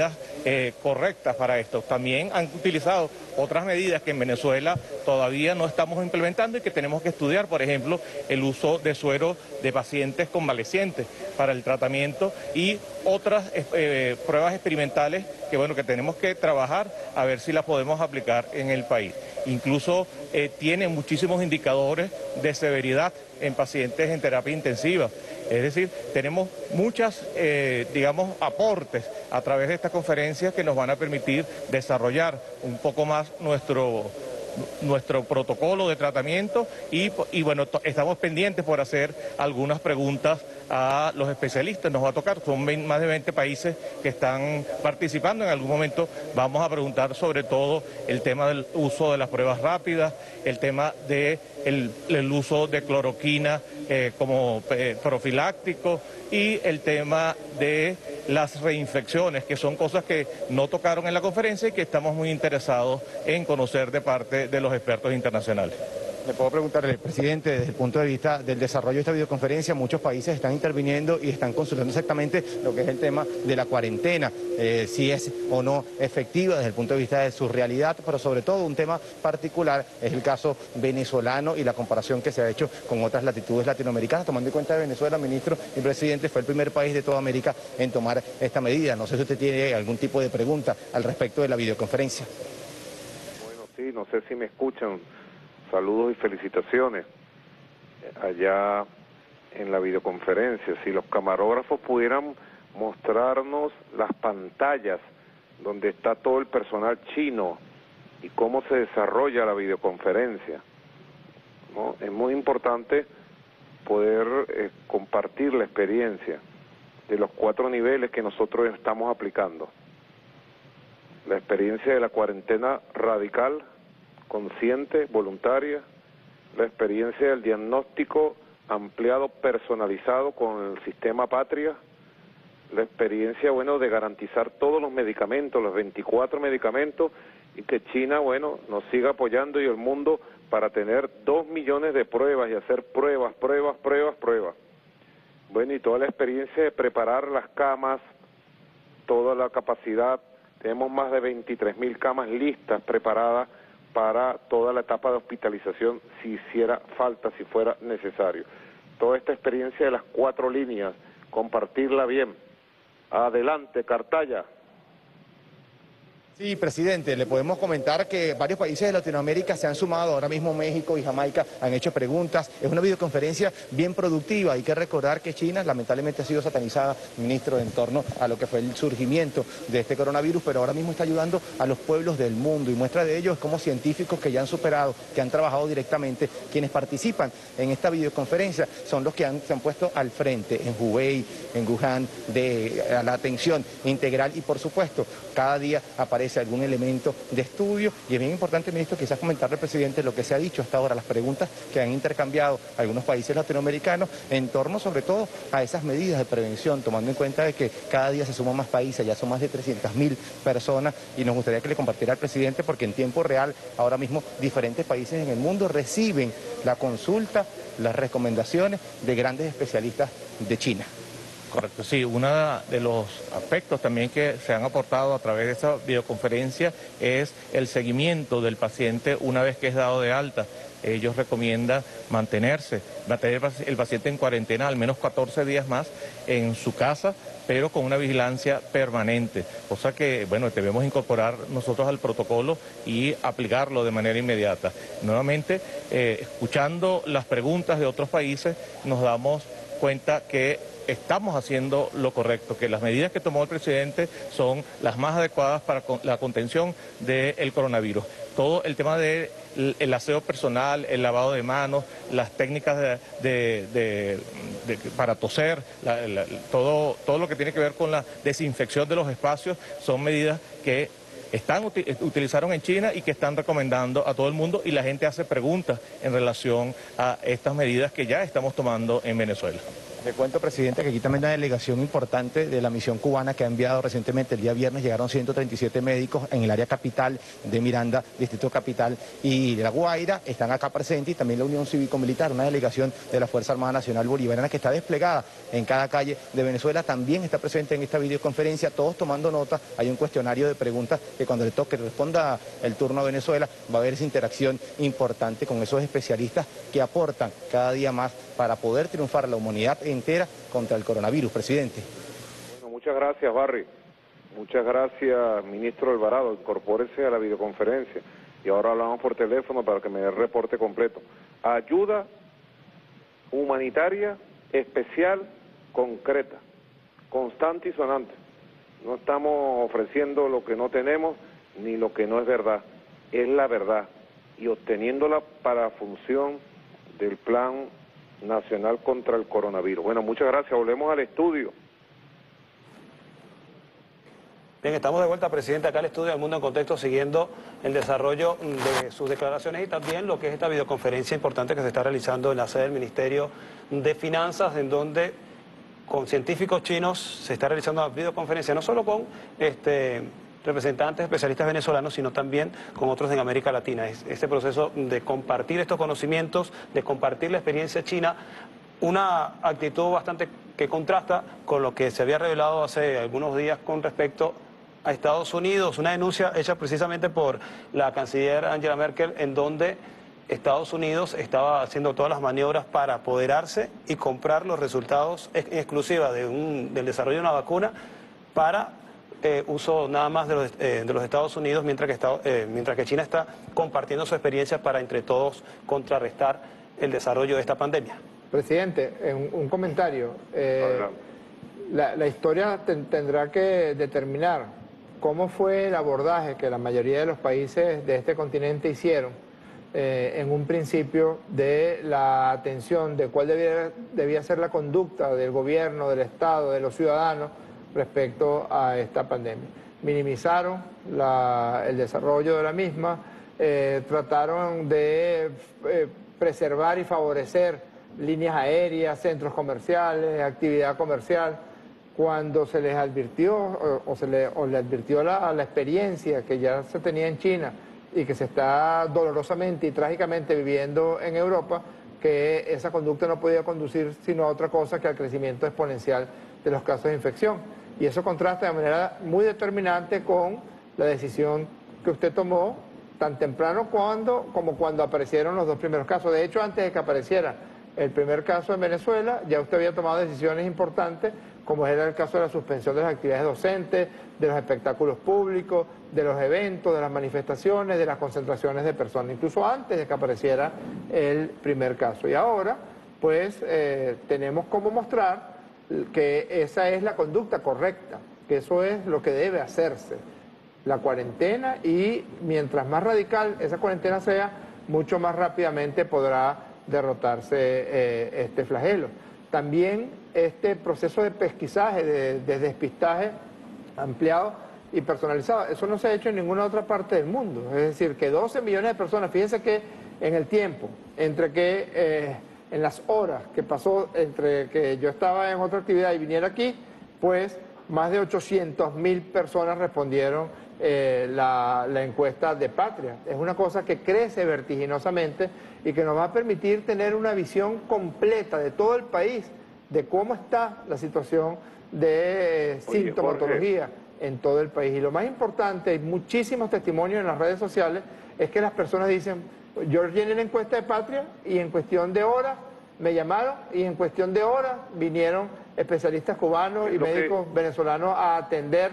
eh, correctas para esto. También han utilizado otras medidas que en Venezuela todavía no estamos implementando y que tenemos que estudiar, por ejemplo, el uso de suero de pacientes convalecientes para el tratamiento y otras eh, pruebas experimentales que, bueno, que tenemos que trabajar a ver si las podemos aplicar en el país. Incluso eh, tiene muchísimos indicadores de severidad en pacientes en terapia intensiva. Es decir, tenemos muchas, eh, digamos, aportes a través de esta conferencia que nos van a permitir desarrollar un poco más nuestro, nuestro protocolo de tratamiento y, y bueno, estamos pendientes por hacer algunas preguntas a los especialistas. Nos va a tocar, son más de veinte países que están participando. En algún momento vamos a preguntar sobre todo el tema del uso de las pruebas rápidas, el tema del de el uso de cloroquina eh, como eh, profiláctico y el tema de las reinfecciones, que son cosas que no tocaron en la conferencia y que estamos muy interesados en conocer de parte de los expertos internacionales. Le puedo preguntarle, presidente, desde el punto de vista del desarrollo de esta videoconferencia, muchos países están interviniendo y están consultando exactamente lo que es el tema de la cuarentena, eh, si es o no efectiva desde el punto de vista de su realidad, pero sobre todo un tema particular es el caso venezolano y la comparación que se ha hecho con otras latitudes latinoamericanas, tomando en cuenta que Venezuela, ministro y presidente, fue el primer país de toda América en tomar esta medida. No sé si usted tiene algún tipo de pregunta al respecto de la videoconferencia. Bueno, sí, no sé si me escuchan. Saludos y felicitaciones allá en la videoconferencia. Si los camarógrafos pudieran mostrarnos las pantallas donde está todo el personal chino y cómo se desarrolla la videoconferencia, ¿no? Es muy importante poder eh, compartir la experiencia de los cuatro niveles que nosotros estamos aplicando. La experiencia de la cuarentena radical, consciente, voluntaria, la experiencia del diagnóstico ampliado, personalizado con el sistema Patria, la experiencia, bueno, de garantizar todos los medicamentos, los veinticuatro medicamentos, y que China, bueno, nos siga apoyando y el mundo para tener dos millones de pruebas y hacer pruebas, pruebas, pruebas, pruebas. Bueno, y toda la experiencia de preparar las camas, toda la capacidad, tenemos más de veintitrés mil camas listas, preparadas, para toda la etapa de hospitalización si hiciera falta, si fuera necesario. Toda esta experiencia de las cuatro líneas, compartirla bien. Adelante, Cartaya. Sí, presidente, le podemos comentar que varios países de Latinoamérica se han sumado, ahora mismo México y Jamaica han hecho preguntas. Es una videoconferencia bien productiva. Hay que recordar que China lamentablemente ha sido satanizada, ministro, en torno a lo que fue el surgimiento de este coronavirus, pero ahora mismo está ayudando a los pueblos del mundo, y muestra de ello es como científicos que ya han superado, que han trabajado directamente, quienes participan en esta videoconferencia son los que han, se han puesto al frente en Hubei, en Wuhan, de a la atención integral, y por supuesto cada día aparece algún elemento de estudio, y es bien importante, ministro, quizás comentarle al presidente lo que se ha dicho hasta ahora, las preguntas que han intercambiado algunos países latinoamericanos en torno sobre todo a esas medidas de prevención, tomando en cuenta de que cada día se suman más países, ya son más de trescientas mil personas, y nos gustaría que le compartiera al presidente, porque en tiempo real ahora mismo diferentes países en el mundo reciben la consulta, las recomendaciones de grandes especialistas de China. Correcto, sí, uno de los aspectos también que se han aportado a través de esta videoconferencia es el seguimiento del paciente una vez que es dado de alta. Ellos recomiendan mantenerse, mantener el paciente en cuarentena al menos catorce días más en su casa, pero con una vigilancia permanente, cosa que, bueno, debemos incorporar nosotros al protocolo y aplicarlo de manera inmediata. Nuevamente, eh, escuchando las preguntas de otros países, nos damos cuenta que estamos haciendo lo correcto, que las medidas que tomó el presidente son las más adecuadas para la contención del coronavirus. Todo el tema del el aseo personal, el lavado de manos, las técnicas de, de, de, de, para toser, la, la, todo, todo lo que tiene que ver con la desinfección de los espacios son medidas que están, utilizaron en China y que están recomendando a todo el mundo, y la gente hace preguntas en relación a estas medidas que ya estamos tomando en Venezuela. Le cuento, presidente, que aquí también hay una delegación importante de la misión cubana que ha enviado recientemente. El día viernes llegaron ciento treinta y siete médicos en el área capital de Miranda, Distrito Capital y La Guaira. Están acá presentes y también la Unión Cívico-Militar, una delegación de la Fuerza Armada Nacional Bolivariana que está desplegada en cada calle de Venezuela. También está presente en esta videoconferencia, todos tomando nota. Hay un cuestionario de preguntas que cuando le toque responda el turno a Venezuela va a haber esa interacción importante con esos especialistas que aportan cada día más para poder triunfar la humanidad entera contra el coronavirus, presidente. Bueno, muchas gracias, Barry. Muchas gracias, ministro Alvarado. Incorpórese a la videoconferencia. Y ahora hablamos por teléfono para que me dé el reporte completo. Ayuda humanitaria especial, concreta, constante y sonante. No estamos ofreciendo lo que no tenemos ni lo que no es verdad. Es la verdad. Y obteniéndola para función del plan nacional contra el coronavirus. Bueno, muchas gracias. Volvemos al estudio. Bien, estamos de vuelta, presidente, acá al estudio del Mundo en Contexto, siguiendo el desarrollo de sus declaraciones y también lo que es esta videoconferencia importante que se está realizando en la sede del Ministerio de Finanzas, en donde con científicos chinos se está realizando una videoconferencia, no solo con este representantes especialistas venezolanos, sino también con otros en América Latina. Este proceso de compartir estos conocimientos, de compartir la experiencia china, una actitud bastante que contrasta con lo que se había revelado hace algunos días con respecto a Estados Unidos, una denuncia hecha precisamente por la canciller Angela Merkel, en donde Estados Unidos estaba haciendo todas las maniobras para apoderarse y comprar los resultados en exclusiva de un, del desarrollo de una vacuna para Eh, uso nada más de los, eh, de los Estados Unidos, mientras que, Estado, eh, mientras que China está compartiendo su experiencia para entre todos contrarrestar el desarrollo de esta pandemia. Presidente, un, un comentario. Eh, la, la historia ten, tendrá que determinar cómo fue el abordaje que la mayoría de los países de este continente hicieron eh, en un principio de la atención de cuál debía, debía ser la conducta del gobierno, del Estado, de los ciudadanos respecto a esta pandemia. Minimizaron la, el desarrollo de la misma, eh, trataron de eh, preservar y favorecer líneas aéreas, centros comerciales, actividad comercial, cuando se les advirtió o, o se le, o le advirtió la, la experiencia que ya se tenía en China y que se está dolorosamente y trágicamente viviendo en Europa, que esa conducta no podía conducir sino a otra cosa que al crecimiento exponencial de los casos de infección. Y eso contrasta de manera muy determinante con la decisión que usted tomó tan temprano cuando, como cuando aparecieron los dos primeros casos. De hecho, antes de que apareciera el primer caso en Venezuela, ya usted había tomado decisiones importantes, como era el caso de la suspensión de las actividades docentes, de los espectáculos públicos, de los eventos, de las manifestaciones, de las concentraciones de personas, incluso antes de que apareciera el primer caso. Y ahora, pues, eh, tenemos cómo mostrar que esa es la conducta correcta, que eso es lo que debe hacerse, la cuarentena, y mientras más radical esa cuarentena sea, mucho más rápidamente podrá derrotarse eh, este flagelo. También este proceso de pesquisaje, de, de despistaje ampliado y personalizado, eso no se ha hecho en ninguna otra parte del mundo. Es decir, que doce millones de personas, fíjense que en el tiempo, entre que... Eh, en las horas que pasó entre que yo estaba en otra actividad y viniera aquí, pues más de ochocientas mil personas respondieron eh, la, la encuesta de Patria. Es una cosa que crece vertiginosamente y que nos va a permitir tener una visión completa de todo el país, de cómo está la situación de eh, Oye, sintomatología Jorge, en todo el país. Y lo más importante, hay muchísimos testimonios en las redes sociales, es que las personas dicen: yo llené la encuesta de Patria y en cuestión de horas me llamaron y en cuestión de horas vinieron especialistas cubanos y médicos que... venezolanos a atender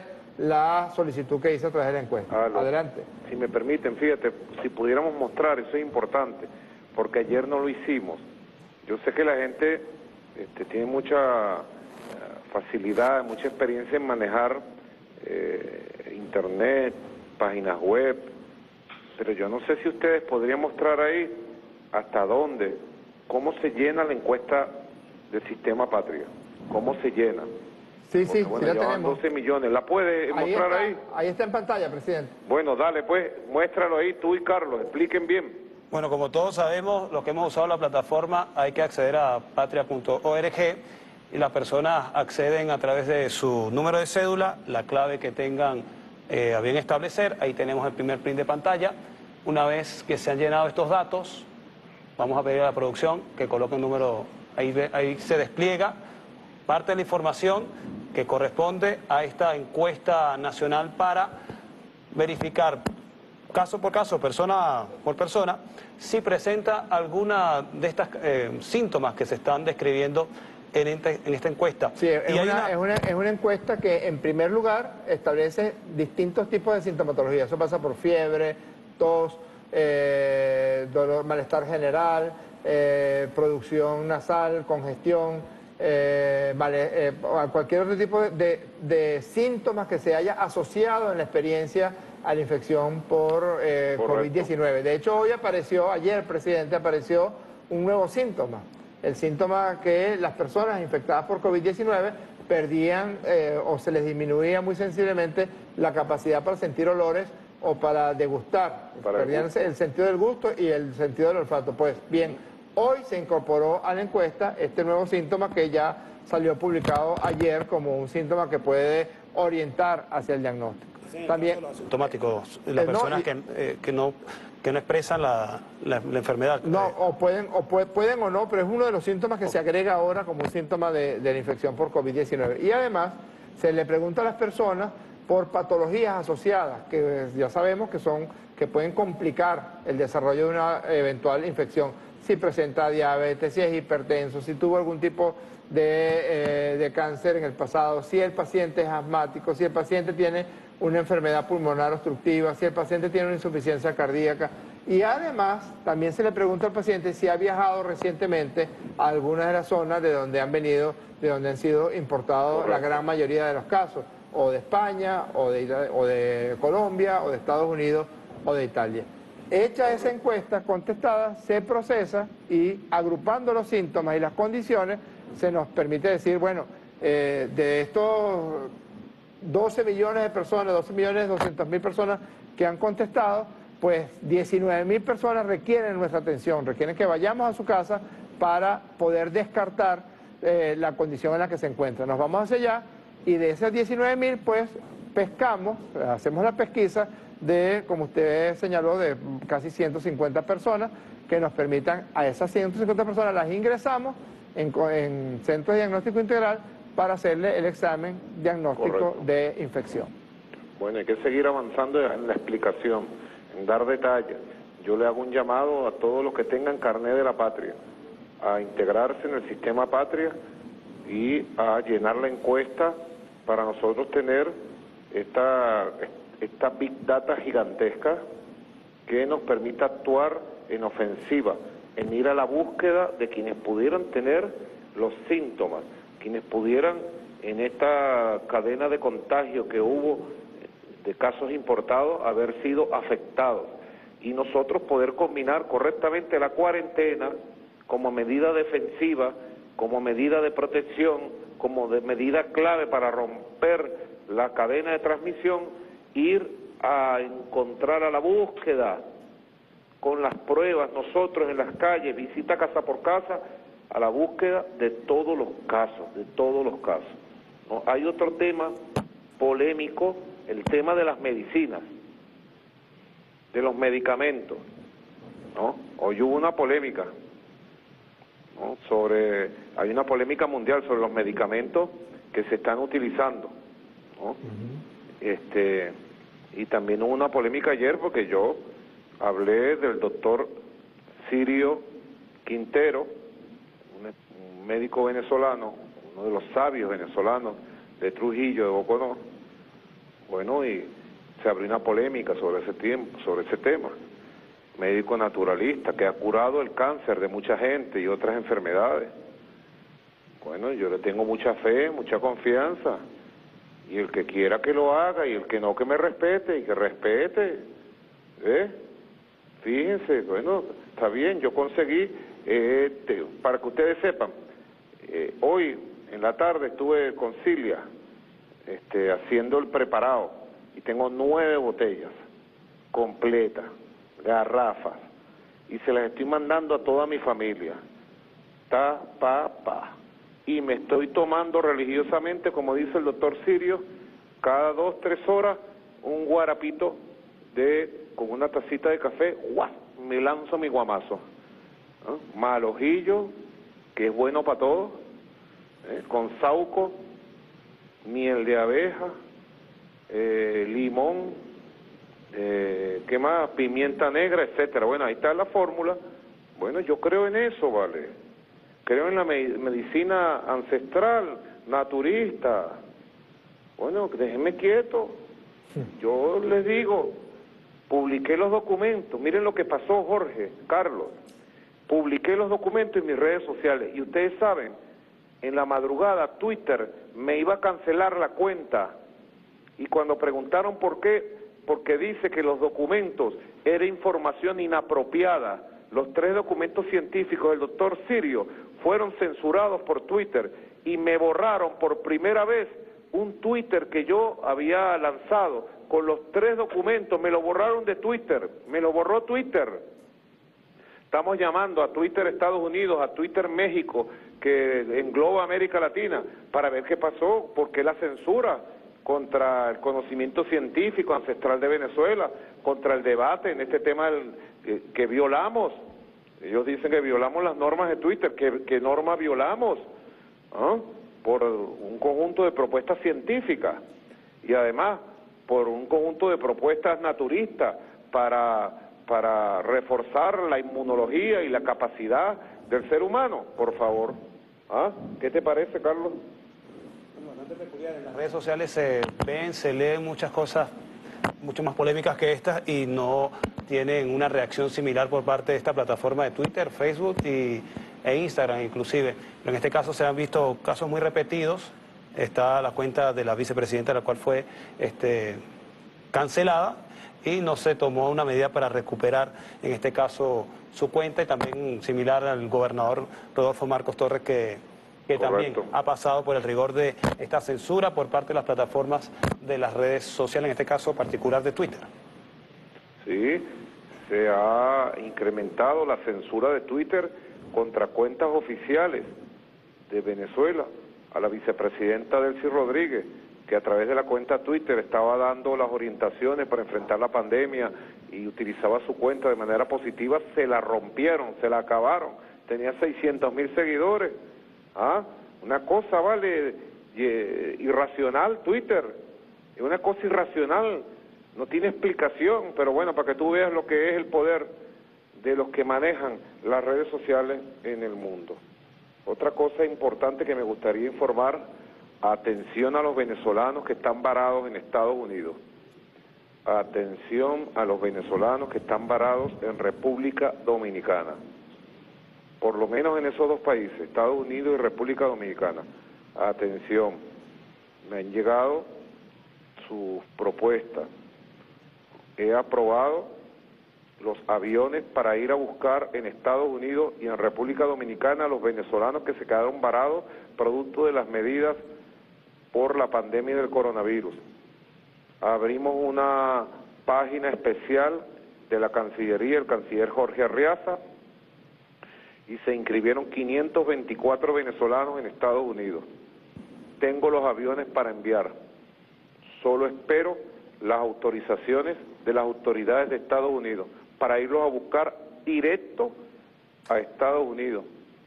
la solicitud que hice a través de la encuesta. Ah, Adelante. Si me permiten, fíjate, si pudiéramos mostrar, eso es importante, porque ayer no lo hicimos. Yo sé que la gente este, tiene mucha uh, facilidad, mucha experiencia en manejar eh, internet, páginas web, pero yo no sé si ustedes podrían mostrar ahí hasta dónde, cómo se llena la encuesta del Sistema Patria, cómo se llena. Sí, sí, bueno, sí la tenemos. doce millones, ¿la puede ahí mostrar está, ahí? Ahí está en pantalla, presidente. Bueno, dale pues, muéstralo ahí tú y Carlos, expliquen bien. Bueno, como todos sabemos, los que hemos usado la plataforma hay que acceder a patria punto org y las personas acceden a través de su número de cédula, la clave que tengan eh, a bien establecer. Ahí tenemos el primer print de pantalla. Una vez que se han llenado estos datos, vamos a pedir a la producción que coloque un número, ahí, ahí se despliega parte de la información que corresponde a esta encuesta nacional para verificar caso por caso, persona por persona, si presenta alguna de estas eh, síntomas que se están describiendo en, ente, en esta encuesta. Sí, es, y una, una... es, una, es una encuesta que en primer lugar establece distintos tipos de sintomatología. Eso pasa por fiebre, tos, eh, dolor, malestar general, eh, producción nasal, congestión, eh, vale, eh, cualquier otro tipo de, de, de síntomas que se haya asociado en la experiencia a la infección por eh, COVID diecinueve. De hecho, hoy apareció, ayer, presidente, apareció un nuevo síntoma. El síntoma que las personas infectadas por COVID diecinueve perdían eh, o se les disminuía muy sensiblemente la capacidad para sentir olores o para degustar. Para Perdían el, el sentido del gusto y el sentido del olfato. Pues bien, hoy se incorporó a la encuesta este nuevo síntoma que ya salió publicado ayer como un síntoma que puede orientar hacia el diagnóstico. Sí, también los asintomáticos, las eh, personas no, y, que, eh, que, no, que no expresan la, la, la enfermedad. No, o pueden o, puede, pueden o no, pero es uno de los síntomas que se agrega ahora como un síntoma de, de la infección por COVID diecinueve. Y además se le pregunta a las personas por patologías asociadas, que ya sabemos que son que pueden complicar el desarrollo de una eventual infección. Si presenta diabetes, si es hipertenso, si tuvo algún tipo de, eh, de cáncer en el pasado, si el paciente es asmático, si el paciente tiene una enfermedad pulmonar obstructiva, si el paciente tiene una insuficiencia cardíaca. Y además también se le pregunta al paciente si ha viajado recientemente a algunas de las zonas de donde han venido, de donde han sido importados la gran mayoría de los casos, o de España, o de, o de Colombia, o de Estados Unidos, o de Italia. Hecha esa encuesta contestada, se procesa y agrupando los síntomas y las condiciones, se nos permite decir, bueno, eh, de estos doce millones de personas, doce millones doscientas mil personas que han contestado, pues diecinueve mil personas requieren nuestra atención, requieren que vayamos a su casa para poder descartar eh, la condición en la que se encuentra. Nos vamos hacia allá y de esas diecinueve mil, pues pescamos, hacemos la pesquisa de, como usted señaló, de casi ciento cincuenta personas que nos permitan a esas ciento cincuenta personas las ingresamos en, en centros de diagnóstico integral para hacerle el examen diagnóstico Correcto. de infección. Bueno, hay que seguir avanzando en la explicación, en dar detalles. Yo le hago un llamado a todos los que tengan carnet de la patria a integrarse en el sistema patria y a llenar la encuesta para nosotros tener esta, esta Big Data gigantesca que nos permita actuar en ofensiva, en ir a la búsqueda de quienes pudieran tener los síntomas, quienes pudieran en esta cadena de contagio que hubo de casos importados haber sido afectados y nosotros poder combinar correctamente la cuarentena como medida defensiva, como medida de protección, como de medida clave para romper la cadena de transmisión, ir a encontrar a la búsqueda con las pruebas, nosotros en las calles, visita casa por casa, a la búsqueda de todos los casos, de todos los casos. ¿No? Hay otro tema polémico, el tema de las medicinas, de los medicamentos, ¿no? Hoy hubo una polémica, ¿no? sobre, hay una polémica mundial sobre los medicamentos que se están utilizando, ¿no? Uh-huh. Este, y también hubo una polémica ayer porque yo hablé del doctor Sirio Quintero, un médico venezolano, uno de los sabios venezolanos de Trujillo, de Boconó. Bueno, y se abrió una polémica sobre ese tiempo, sobre ese tema. Médico naturalista que ha curado el cáncer de mucha gente y otras enfermedades. Bueno, yo le tengo mucha fe, mucha confianza. Y el que quiera que lo haga y el que no que me respete y que respete. ¿Eh? Fíjense, bueno, está bien, yo conseguí, eh, te, para que ustedes sepan, eh, hoy en la tarde estuve con Cilia, este, haciendo el preparado, y tengo nueve botellas completas, garrafas, y se las estoy mandando a toda mi familia, ta, pa, pa, y me estoy tomando religiosamente, como dice el doctor Sirio, cada dos, tres horas, un guarapito de, con una tacita de café, ¡guau!, me lanzo mi guamazo. ¿No? Malojillo, que es bueno para todos, ¿eh? Con sauco, miel de abeja, eh, limón, eh, ¿qué más? Pimienta negra, etcétera. Bueno, ahí está la fórmula. Bueno, yo creo en eso, ¿vale? Creo en la me medicina ancestral, naturista. Bueno, déjenme quieto. Yo les digo, publiqué los documentos. Miren lo que pasó, Jorge, Carlos. Publiqué los documentos en mis redes sociales. Y ustedes saben, en la madrugada Twitter me iba a cancelar la cuenta. Y cuando preguntaron por qué, porque dice que los documentos era información inapropiada. Los tres documentos científicos del doctor Sirio fueron censurados por Twitter y me borraron por primera vez un Twitter que yo había lanzado con los tres documentos. Me lo borraron de Twitter, me lo borró Twitter. Estamos llamando a Twitter Estados Unidos, a Twitter México, que engloba América Latina, para ver qué pasó, por qué la censura contra el conocimiento científico ancestral de Venezuela, contra el debate en este tema del, que, que violamos. Ellos dicen que violamos las normas de Twitter. ¿Qué, qué normas violamos? ¿Ah? Por un conjunto de propuestas científicas y además por un conjunto de propuestas naturistas para, para reforzar la inmunología y la capacidad del ser humano. Por favor. ¿Ah? ¿Qué te parece, Carlos? En las redes sociales se ven, se leen muchas cosas mucho más polémicas que estas y no tienen una reacción similar por parte de esta plataforma de Twitter, Facebook y, e Instagram inclusive. Pero en este caso se han visto casos muy repetidos. Está la cuenta de la vicepresidenta, la cual fue este, cancelada y no se tomó una medida para recuperar, en este caso, su cuenta, y también similar al gobernador Rodolfo Marcos Torres, que, que también ha pasado por el rigor de esta censura por parte de las plataformas de las redes sociales, en este caso particular de Twitter. Sí, se ha incrementado la censura de Twitter contra cuentas oficiales de Venezuela. A la vicepresidenta Delcy Rodríguez, que a través de la cuenta Twitter estaba dando las orientaciones para enfrentar la pandemia y utilizaba su cuenta de manera positiva, se la rompieron, se la acabaron. Tenía seiscientos mil seguidores. ¿Ah? Una cosa, vale, irracional Twitter, es una cosa irracional, no tiene explicación, pero bueno, para que tú veas lo que es el poder de los que manejan las redes sociales en el mundo. Otra cosa importante que me gustaría informar, atención a los venezolanos que están varados en Estados Unidos, atención a los venezolanos que están varados en República Dominicana, por lo menos en esos dos países, Estados Unidos y República Dominicana. Atención, me han llegado sus propuestas, he aprobado los aviones para ir a buscar en Estados Unidos y en República Dominicana a los venezolanos que se quedaron varados producto de las medidas por la pandemia del coronavirus. Abrimos una página especial de la Cancillería, el canciller Jorge Arriaza, y se inscribieron quinientos veinticuatro venezolanos en Estados Unidos. Tengo los aviones para enviar, solo espero las autorizaciones de las autoridades de Estados Unidos para irlos a buscar directo a Estados Unidos,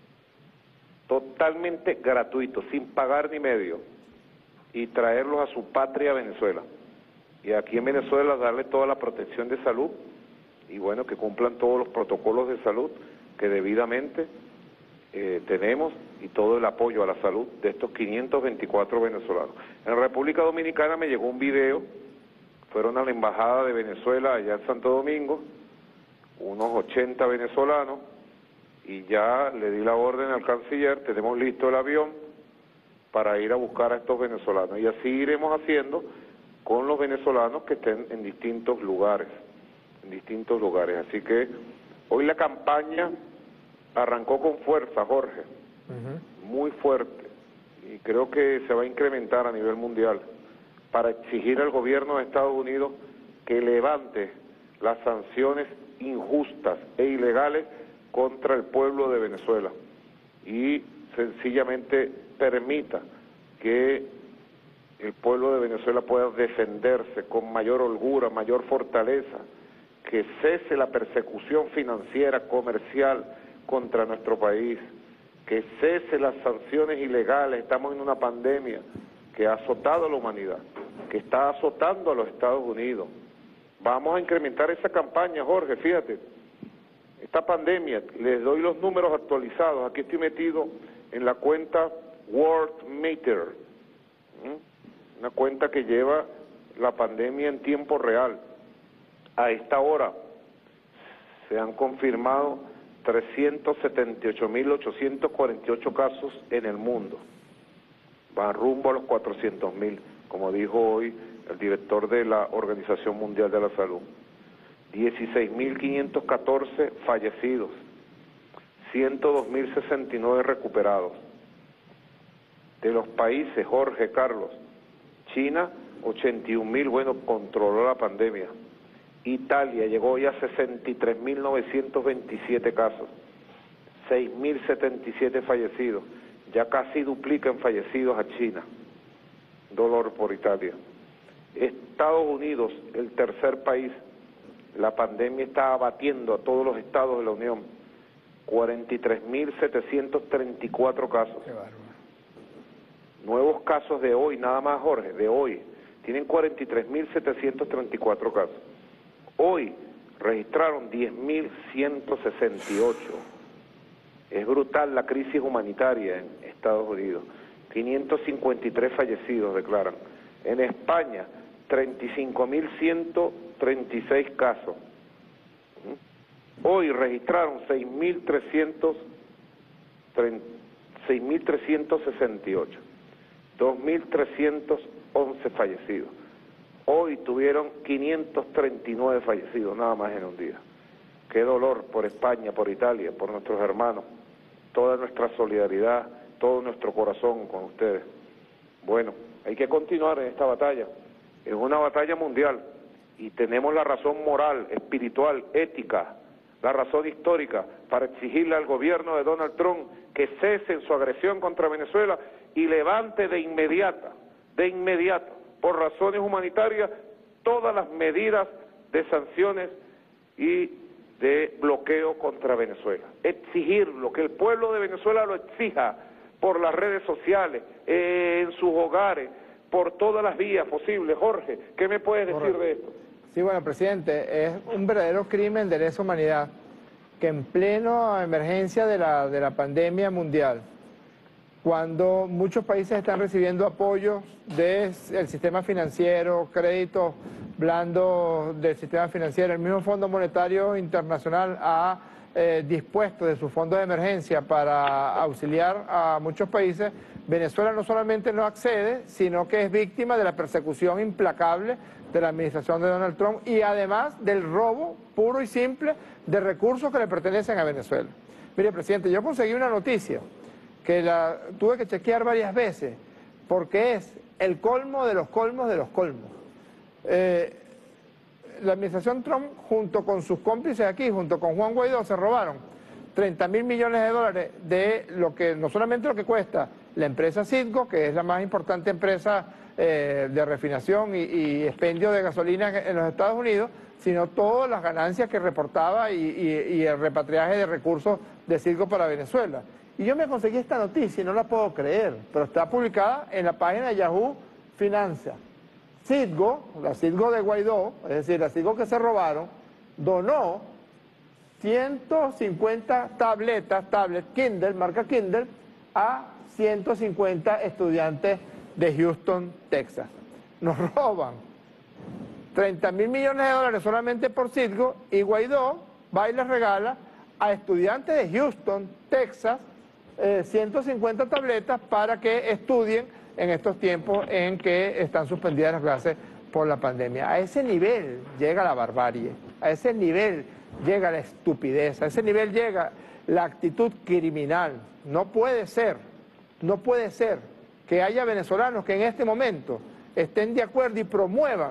totalmente gratuito, sin pagar ni medio, y traerlos a su patria Venezuela. Y aquí en Venezuela darle toda la protección de salud, y bueno, que cumplan todos los protocolos de salud que debidamente eh, tenemos, y todo el apoyo a la salud de estos quinientos veinticuatro venezolanos. En República Dominicana me llegó un video, fueron a la Embajada de Venezuela allá en Santo Domingo, unos ochenta venezolanos, y ya le di la orden al canciller, tenemos listo el avión para ir a buscar a estos venezolanos, y así iremos haciendo con los venezolanos que estén en distintos lugares, en distintos lugares. Así que hoy la campaña arrancó con fuerza, Jorge, uh-huh. muy fuerte, y creo que se va a incrementar a nivel mundial para exigir al gobierno de Estados Unidos que levante las sanciones injustas e ilegales contra el pueblo de Venezuela y sencillamente permita que el pueblo de Venezuela pueda defenderse con mayor holgura, mayor fortaleza, que cese la persecución financiera, comercial contra nuestro país, que cese las sanciones ilegales. Estamos en una pandemia que ha azotado a la humanidad, que está azotando a los Estados Unidos. Vamos a incrementar esa campaña, Jorge, fíjate, esta pandemia, les doy los números actualizados, aquí estoy metido en la cuenta World Meter, ¿Mm? una cuenta que lleva la pandemia en tiempo real. A esta hora se han confirmado trescientos setenta y ocho mil ochocientos cuarenta y ocho casos en el mundo. Van rumbo a los cuatrocientos mil, como dijo hoy el director de la Organización Mundial de la Salud. dieciséis mil quinientos catorce fallecidos, ciento dos mil sesenta y nueve recuperados. De los países, Jorge, Carlos, China, ochenta y un mil, bueno, controló la pandemia. Italia llegó ya a sesenta y tres mil novecientos veintisiete casos, seis mil setenta y siete fallecidos, ya casi duplican fallecidos a China. Dolor por Italia. Estados Unidos, el tercer país, la pandemia está abatiendo a todos los estados de la Unión, cuarenta y tres mil setecientos treinta y cuatro casos. Qué bárbaro. Nuevos casos de hoy, nada más, Jorge, de hoy, tienen cuarenta y tres mil setecientos treinta y cuatro casos. Hoy registraron diez mil ciento sesenta y ocho. Es brutal la crisis humanitaria en Estados Unidos. quinientos cincuenta y tres fallecidos declaran. En España, treinta y cinco mil ciento treinta y seis casos. Hoy registraron seis mil trescientos sesenta y ocho. dos mil trescientos once fallecidos. Hoy tuvieron quinientos treinta y nueve fallecidos, nada más en un día. Qué dolor por España, por Italia, por nuestros hermanos. Toda nuestra solidaridad, todo nuestro corazón con ustedes. Bueno, hay que continuar en esta batalla. Es una batalla mundial y tenemos la razón moral, espiritual, ética, la razón histórica para exigirle al gobierno de Donald Trump que cese en su agresión contra Venezuela y levante de inmediata, de inmediato, por razones humanitarias, todas las medidas de sanciones y de bloqueo contra Venezuela. Exigirlo, que el pueblo de Venezuela lo exija por las redes sociales, eh, en sus hogares, por todas las vías posibles. Jorge, ¿qué me puedes decir Correcto. de esto? Sí, bueno, presidente, es un verdadero crimen de lesa humanidad que en pleno emergencia de la, de la pandemia mundial, cuando muchos países están recibiendo apoyos del sistema financiero, créditos blandos del sistema financiero, el mismo Fondo Monetario Internacional ha eh, dispuesto de sus fondos de emergencia para auxiliar a muchos países, Venezuela no solamente no accede, sino que es víctima de la persecución implacable de la administración de Donald Trump y además del robo puro y simple de recursos que le pertenecen a Venezuela. Mire, presidente, yo conseguí una noticia que la tuve que chequear varias veces, porque es el colmo de los colmos de los colmos. Eh, la administración Trump, junto con sus cómplices aquí, junto con Juan Guaidó, se robaron treinta mil millones de dólares de lo que, no solamente lo que cuesta la empresa Citgo, que es la más importante empresa eh, de refinación y, y expendio de gasolina en los Estados Unidos, sino todas las ganancias que reportaba y, y, y el repatriaje de recursos de Citgo para Venezuela. Y yo me conseguí esta noticia y no la puedo creer, pero está publicada en la página de Yahoo Finanzas. Citgo, la Citgo de Guaidó, es decir, la Citgo que se robaron, donó ciento cincuenta tabletas, tablet Kindle, marca Kindle, a ciento cincuenta estudiantes de Houston, Texas. Nos roban treinta mil millones de dólares solamente por Citgo y Guaidó va y les regala a estudiantes de Houston, Texas, eh, ciento cincuenta tabletas para que estudien en estos tiempos en que están suspendidas las clases por la pandemia. A ese nivel llega la barbarie, a ese nivel llega la estupidez, a ese nivel llega la actitud criminal. No puede ser, no puede ser que haya venezolanos que en este momento estén de acuerdo y promuevan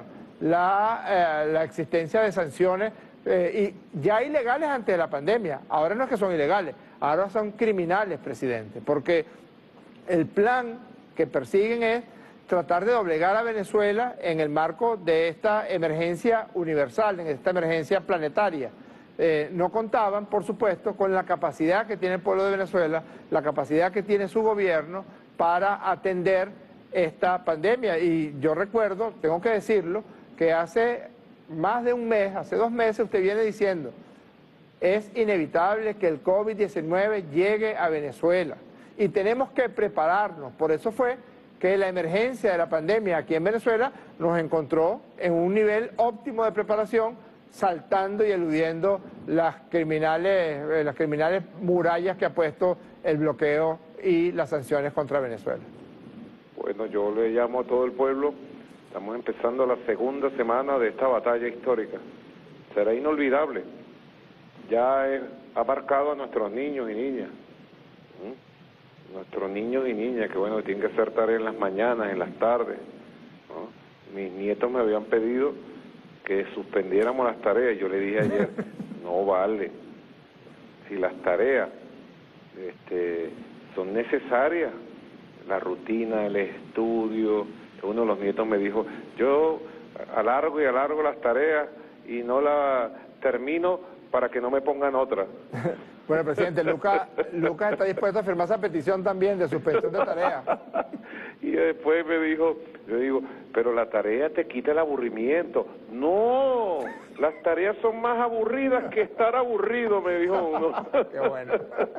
la, eh, la existencia de sanciones eh, y ya ilegales antes de la pandemia. Ahora no es que son ilegales, ahora son criminales, presidente, porque el plan que persiguen es tratar de doblegar a Venezuela en el marco de esta emergencia universal, en esta emergencia planetaria. Eh, no contaban, por supuesto, con la capacidad que tiene el pueblo de Venezuela, la capacidad que tiene su gobierno para atender esta pandemia. Y yo recuerdo, tengo que decirlo, que hace más de un mes, hace dos meses, usted viene diciendo, es inevitable que el COVID diecinueve llegue a Venezuela y tenemos que prepararnos. Por eso fue que la emergencia de la pandemia aquí en Venezuela nos encontró en un nivel óptimo de preparación, saltando y eludiendo las criminales, eh, las criminales murallas que ha puesto el bloqueo y las sanciones contra Venezuela. Bueno, yo le llamo a todo el pueblo, estamos empezando la segunda semana de esta batalla histórica. Será inolvidable. Ya he abarcado a nuestros niños y niñas. ¿Mm? Nuestros niños y niñas, que bueno, tienen que hacer tareas en las mañanas, en las tardes, ¿no? Mis nietos me habían pedido que suspendiéramos las tareas. Yo le dije ayer, no vale. Si las tareas este, son necesarias, la rutina, el estudio. Uno de los nietos me dijo, yo alargo y alargo las tareas y no las termino para que no me pongan otra. Bueno, presidente, Lucas Lucas está dispuesto a firmar esa petición también de suspensión de tareas. Y después me dijo, yo digo, pero la tarea te quita el aburrimiento. No, las tareas son más aburridas que estar aburrido, me dijo uno. Qué bueno.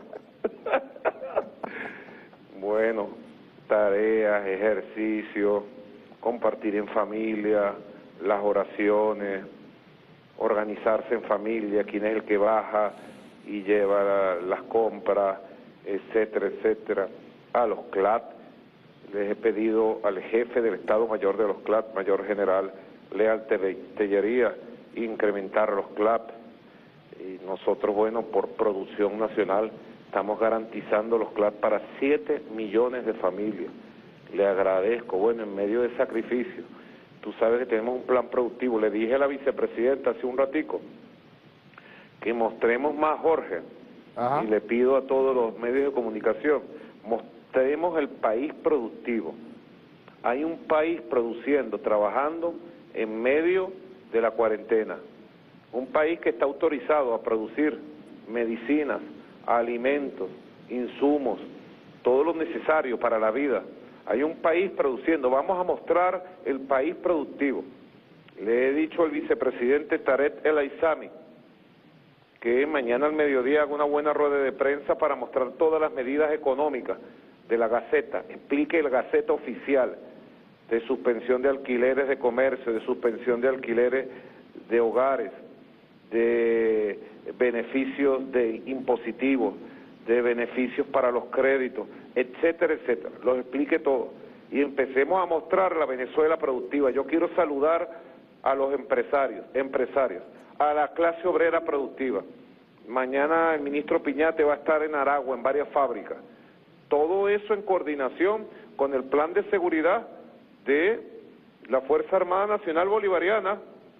Bueno, tareas, ejercicio, compartir en familia, las oraciones, organizarse en familia, quién es el que baja y lleva la, las compras, etcétera, etcétera. A los C L A T, les he pedido al jefe del Estado Mayor de los C L A T, Mayor General Leal Tellería, incrementar los C L A T. Y nosotros, bueno, por producción nacional, estamos garantizando los C L A T para siete millones de familias. Le agradezco, bueno, en medio de sacrificio. Tú sabes que tenemos un plan productivo. Le dije a la vicepresidenta hace un ratico que mostremos más, Jorge, Ajá. y le pido a todos los medios de comunicación, mostremos el país productivo. Hay un país produciendo, trabajando en medio de la cuarentena. Un país que está autorizado a producir medicinas, alimentos, insumos, todo lo necesario para la vida. Hay un país produciendo, vamos a mostrar el país productivo. Le he dicho al vicepresidente Tarek El Aizami que mañana al mediodía haga una buena rueda de prensa para mostrar todas las medidas económicas de la Gaceta, explique la Gaceta oficial de suspensión de alquileres de comercio, de suspensión de alquileres de hogares, de beneficios de impositivos, de beneficios para los créditos, etcétera, etcétera. Los explique todo. Y empecemos a mostrar la Venezuela productiva. Yo quiero saludar a los empresarios, empresarios, a la clase obrera productiva. Mañana el ministro Piñate va a estar en Aragua, en varias fábricas. Todo eso en coordinación con el plan de seguridad de la Fuerza Armada Nacional Bolivariana.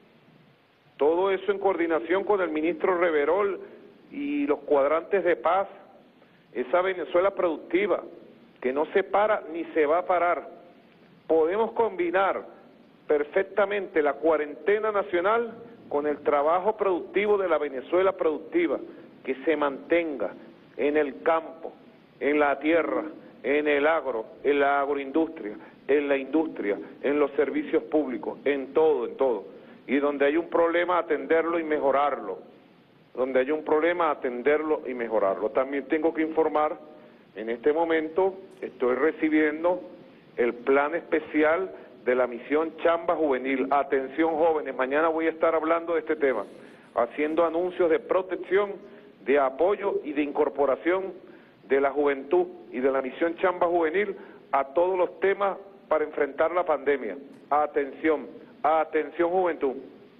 Todo eso en coordinación con el ministro Reverol y los cuadrantes de paz. Esa Venezuela productiva que no se para ni se va a parar. Podemos combinar perfectamente la cuarentena nacional con el trabajo productivo de la Venezuela productiva, que se mantenga en el campo, en la tierra, en el agro, en la agroindustria, en la industria, en los servicios públicos, en todo, en todo. Y donde hay un problema, atenderlo y mejorarlo. Donde hay un problema, atenderlo y mejorarlo. También tengo que informar, en este momento estoy recibiendo el plan especial de la misión Chamba Juvenil. Atención jóvenes, mañana voy a estar hablando de este tema, haciendo anuncios de protección, de apoyo y de incorporación de la juventud y de la misión Chamba Juvenil a todos los temas para enfrentar la pandemia. Atención, atención juventud.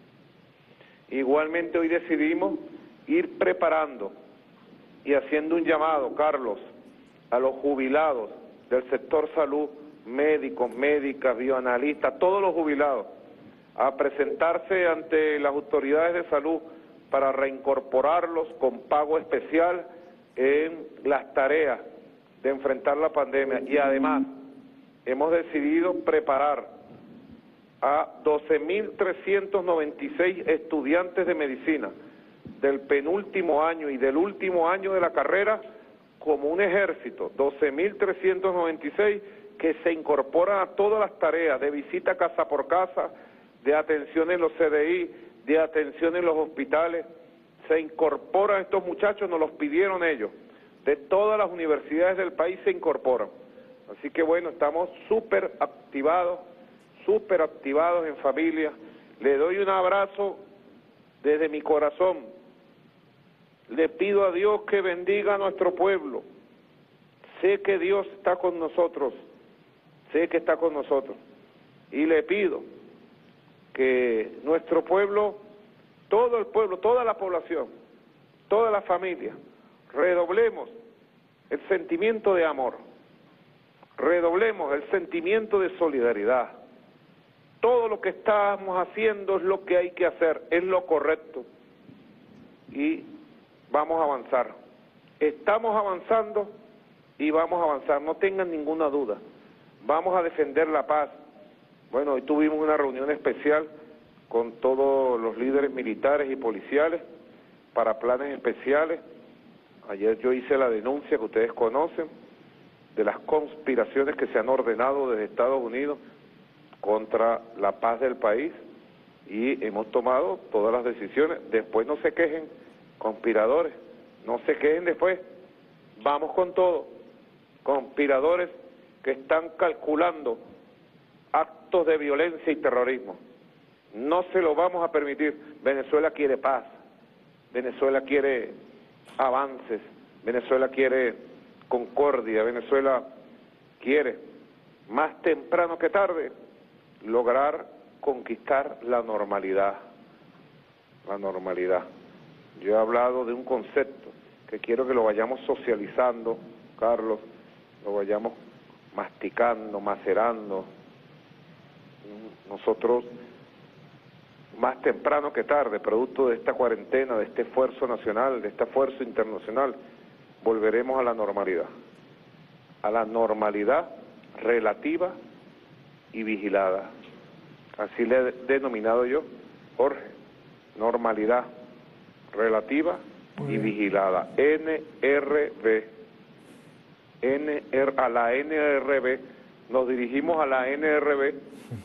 Igualmente hoy decidimos ir preparando y haciendo un llamado, Carlos, a los jubilados del sector salud, médicos, médicas, bioanalistas, todos los jubilados, a presentarse ante las autoridades de salud para reincorporarlos con pago especial en las tareas de enfrentar la pandemia y además hemos decidido preparar a doce mil trescientos noventa y seis estudiantes de medicina del penúltimo año y del último año de la carrera como un ejército, doce mil trescientos noventa y seis que se incorporan a todas las tareas de visita casa por casa, de atención en los C D I, de atención en los hospitales. Se incorporan estos muchachos, nos los pidieron ellos, de todas las universidades del país se incorporan. Así que bueno, estamos súper activados, súper activados en familia. Le doy un abrazo desde mi corazón. Le pido a Dios que bendiga a nuestro pueblo. Sé que Dios está con nosotros, sé que está con nosotros. Y le pido que nuestro pueblo, todo el pueblo, toda la población, toda la familia, redoblemos el sentimiento de amor, redoblemos el sentimiento de solidaridad. Todo lo que estamos haciendo es lo que hay que hacer, es lo correcto. Y vamos a avanzar. Estamos avanzando y vamos a avanzar, no tengan ninguna duda. Vamos a defender la paz. Bueno, hoy tuvimos una reunión especial con todos los líderes militares y policiales para planes especiales. Ayer yo hice la denuncia que ustedes conocen de las conspiraciones que se han ordenado desde Estados Unidos contra la paz del país y hemos tomado todas las decisiones. Después no se quejen, conspiradores, no se quejen después. Vamos con todo. Conspiradores que están calculando actos de violencia y terrorismo. No se lo vamos a permitir. Venezuela quiere paz, Venezuela quiere avances, Venezuela quiere concordia, Venezuela quiere, más temprano que tarde, lograr conquistar la normalidad, la normalidad. Yo he hablado de un concepto que quiero que lo vayamos socializando, Carlos, lo vayamos masticando, macerando. Nosotros, más temprano que tarde, producto de esta cuarentena, de este esfuerzo nacional, de este esfuerzo internacional, volveremos a la normalidad, a la normalidad relativa y vigilada. Así le he denominado yo, Jorge, normalidad relativa y vigilada, N R B. N R, a la N R B, nos dirigimos a la N R B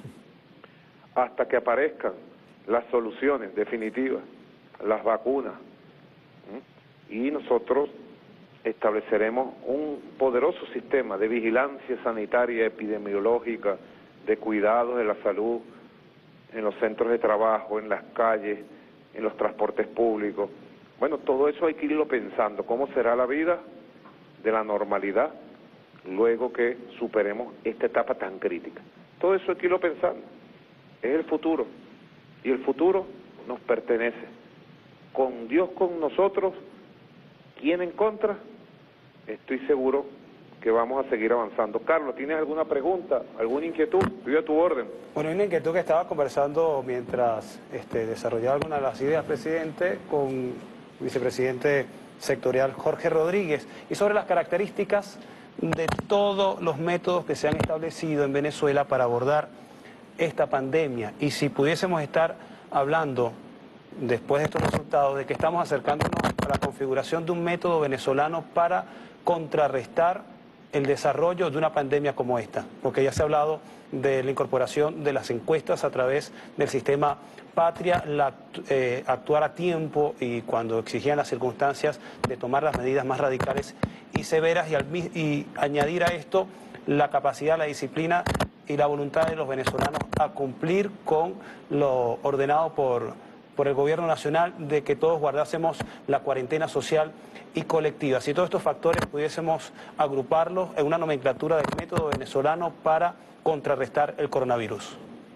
hasta que aparezcan las soluciones definitivas, las vacunas, ¿sí? Y nosotros estableceremos un poderoso sistema de vigilancia sanitaria, epidemiológica, de cuidados de la salud, en los centros de trabajo, en las calles, en los transportes públicos. Bueno, todo eso hay que irlo pensando, cómo será la vida de la normalidad luego que superemos esta etapa tan crítica. Todo eso hay que irlo pensando, es el futuro, y el futuro nos pertenece. Con Dios con nosotros, ¿quién en contra? Estoy seguro que vamos a seguir avanzando. Carlos, ¿tienes alguna pregunta, alguna inquietud? Estoy a tu orden. Bueno, hay una inquietud que estaba conversando mientras este, desarrollaba alguna de las ideas, presidente, con el vicepresidente sectorial Jorge Rodríguez, y sobre las características de todos los métodos que se han establecido en Venezuela para abordar esta pandemia, y si pudiésemos estar hablando, después de estos resultados, de que estamos acercándonos a la configuración de un método venezolano para contrarrestar el desarrollo de una pandemia como esta, porque ya se ha hablado de la incorporación de las encuestas a través del sistema Patria, la, eh, actuar a tiempo y cuando exigían las circunstancias de tomar las medidas más radicales y severas, y, al, y añadir a esto la capacidad, la disciplina y la voluntad de los venezolanos a cumplir con lo ordenado por, por el gobierno nacional, de que todos guardásemos la cuarentena social y colectiva. Si todos estos factores pudiésemos agruparlos en una nomenclatura del método venezolano para contrarrestar el coronavirus.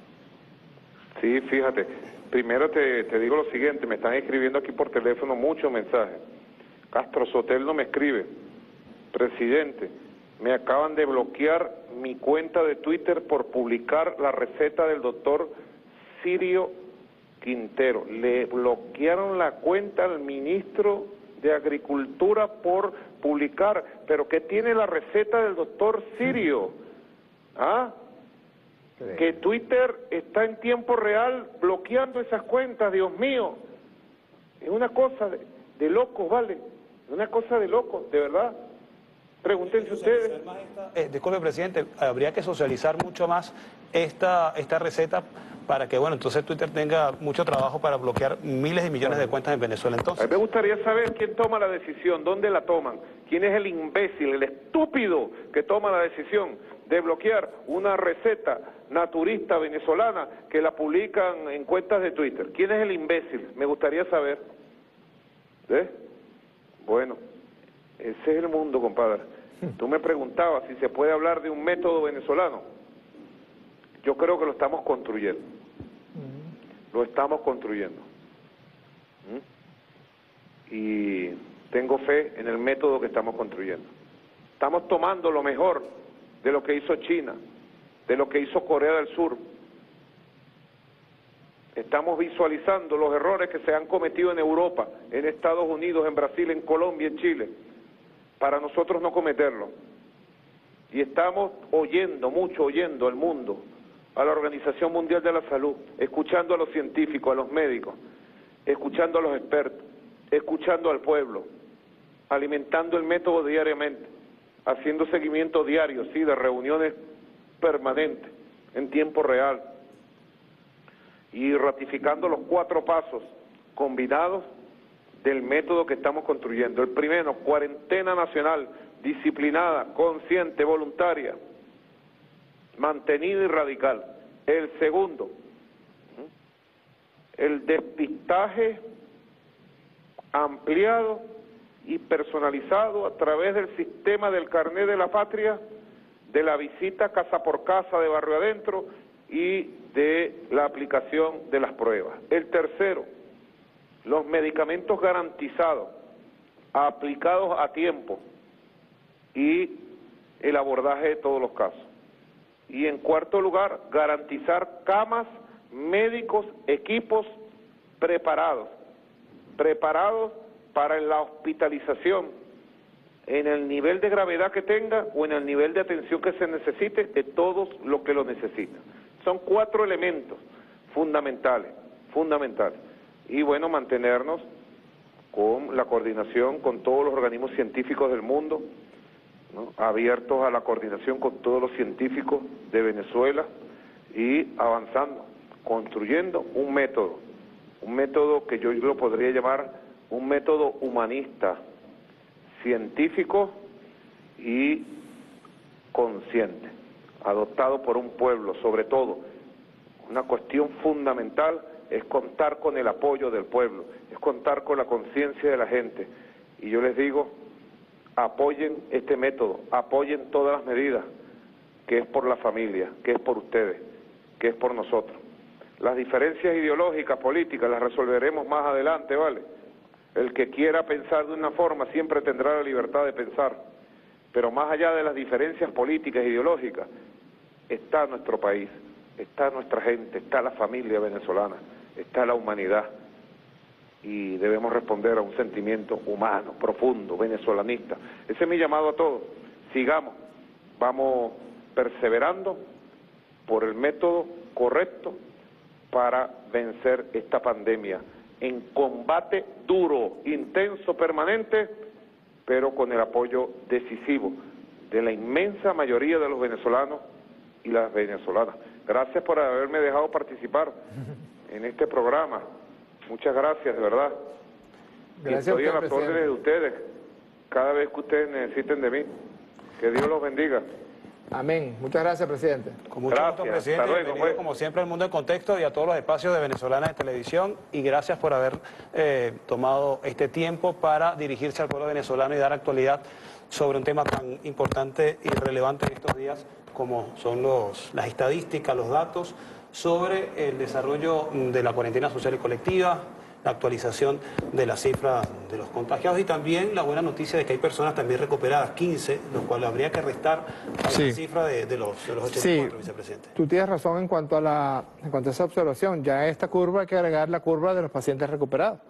Sí, fíjate, primero te, te digo lo siguiente, me están escribiendo aquí por teléfono muchos mensajes. Castro Sotel no me escribe: presidente, me acaban de bloquear mi cuenta de Twitter por publicar la receta del doctor Sirio Quintero. Le bloquearon la cuenta al ministro de Agricultura por publicar. ¿Pero qué tiene la receta del doctor Sirio? ¿Ah? Que Twitter está en tiempo real bloqueando esas cuentas, Dios mío. Es una cosa de, de locos, ¿vale? Es una cosa de locos, de verdad. Pregúntense ustedes. Eh, disculpe, presidente, habría que socializar mucho más esta, esta receta para que, bueno, entonces Twitter tenga mucho trabajo para bloquear miles de millones de cuentas en Venezuela. Entonces, a mí me gustaría saber quién toma la decisión, dónde la toman, quién es el imbécil, el estúpido que toma la decisión de bloquear una receta naturista venezolana que la publican en cuentas de Twitter. ¿Quién es el imbécil? Me gustaría saber. ¿Eh? Bueno, ese es el mundo, compadre. Tú me preguntabas si se puede hablar de un método venezolano. Yo creo que lo estamos construyendo. Lo estamos construyendo. ¿Mm? Y tengo fe en el método que estamos construyendo. Estamos tomando lo mejor de lo que hizo China, de lo que hizo Corea del Sur. Estamos visualizando los errores que se han cometido en Europa, en Estados Unidos, en Brasil, en Colombia, en Chile, para nosotros no cometerlo. Y estamos oyendo, mucho oyendo al mundo, a la Organización Mundial de la Salud, escuchando a los científicos, a los médicos, escuchando a los expertos, escuchando al pueblo, alimentando el método diariamente, haciendo seguimiento diario, sí, de reuniones permanentes, en tiempo real, y ratificando los cuatro pasos combinados del método que estamos construyendo. El primero, cuarentena nacional, disciplinada, consciente, voluntaria, mantenida y radical. El segundo, el despistaje ampliado y personalizado a través del sistema del carnet de la patria, de la visita casa por casa de barrio adentro y de la aplicación de las pruebas. El tercero, los medicamentos garantizados, aplicados a tiempo y el abordaje de todos los casos. Y en cuarto lugar, garantizar camas, médicos, equipos preparados, preparados para la hospitalización en el nivel de gravedad que tenga o en el nivel de atención que se necesite de todos los que lo necesitan. Son cuatro elementos fundamentales, fundamentales. Y bueno, mantenernos con la coordinación con todos los organismos científicos del mundo, ¿no? Abiertos a la coordinación con todos los científicos de Venezuela y avanzando, construyendo un método, un método que yo lo podría llamar un método humanista, científico y consciente, adoptado por un pueblo. Sobre todo, una cuestión fundamental es contar con el apoyo del pueblo, es contar con la conciencia de la gente. Y yo les digo, apoyen este método, apoyen todas las medidas, que es por la familia, que es por ustedes, que es por nosotros. Las diferencias ideológicas, políticas, las resolveremos más adelante, ¿vale? El que quiera pensar de una forma siempre tendrá la libertad de pensar, pero más allá de las diferencias políticas e ideológicas, está nuestro país, está nuestra gente, está la familia venezolana, está la humanidad, y debemos responder a un sentimiento humano, profundo, venezolanista. Ese es mi llamado a todos. Sigamos, vamos perseverando por el método correcto para vencer esta pandemia, en combate duro, intenso, permanente, pero con el apoyo decisivo de la inmensa mayoría de los venezolanos y las venezolanas. Gracias por haberme dejado participar en este programa. Muchas gracias, de verdad. Gracias. Estoy a, a las órdenes de ustedes, cada vez que ustedes necesiten de mí. Que Dios los bendiga. Amén. Muchas gracias, presidente. Con mucho Gracias. gusto, presidente. Hasta luego, Bienvenido, pues. como siempre, al Mundo en Contexto y a todos los espacios de Venezolana de Televisión. Y gracias por haber eh, tomado este tiempo para dirigirse al pueblo venezolano y dar actualidad sobre un tema tan importante y relevante en estos días como son los, las estadísticas, los datos sobre el desarrollo de la cuarentena social y colectiva, la actualización de la cifra de los contagiados y también la buena noticia de que hay personas también recuperadas, quince, lo cual habría que restar a Sí. la cifra de, de, los, de los ochenta y cuatro, Sí, vicepresidente. tú tienes razón en cuanto a la, en cuanto a esa observación. Ya a esta curva hay que agregar la curva de los pacientes recuperados.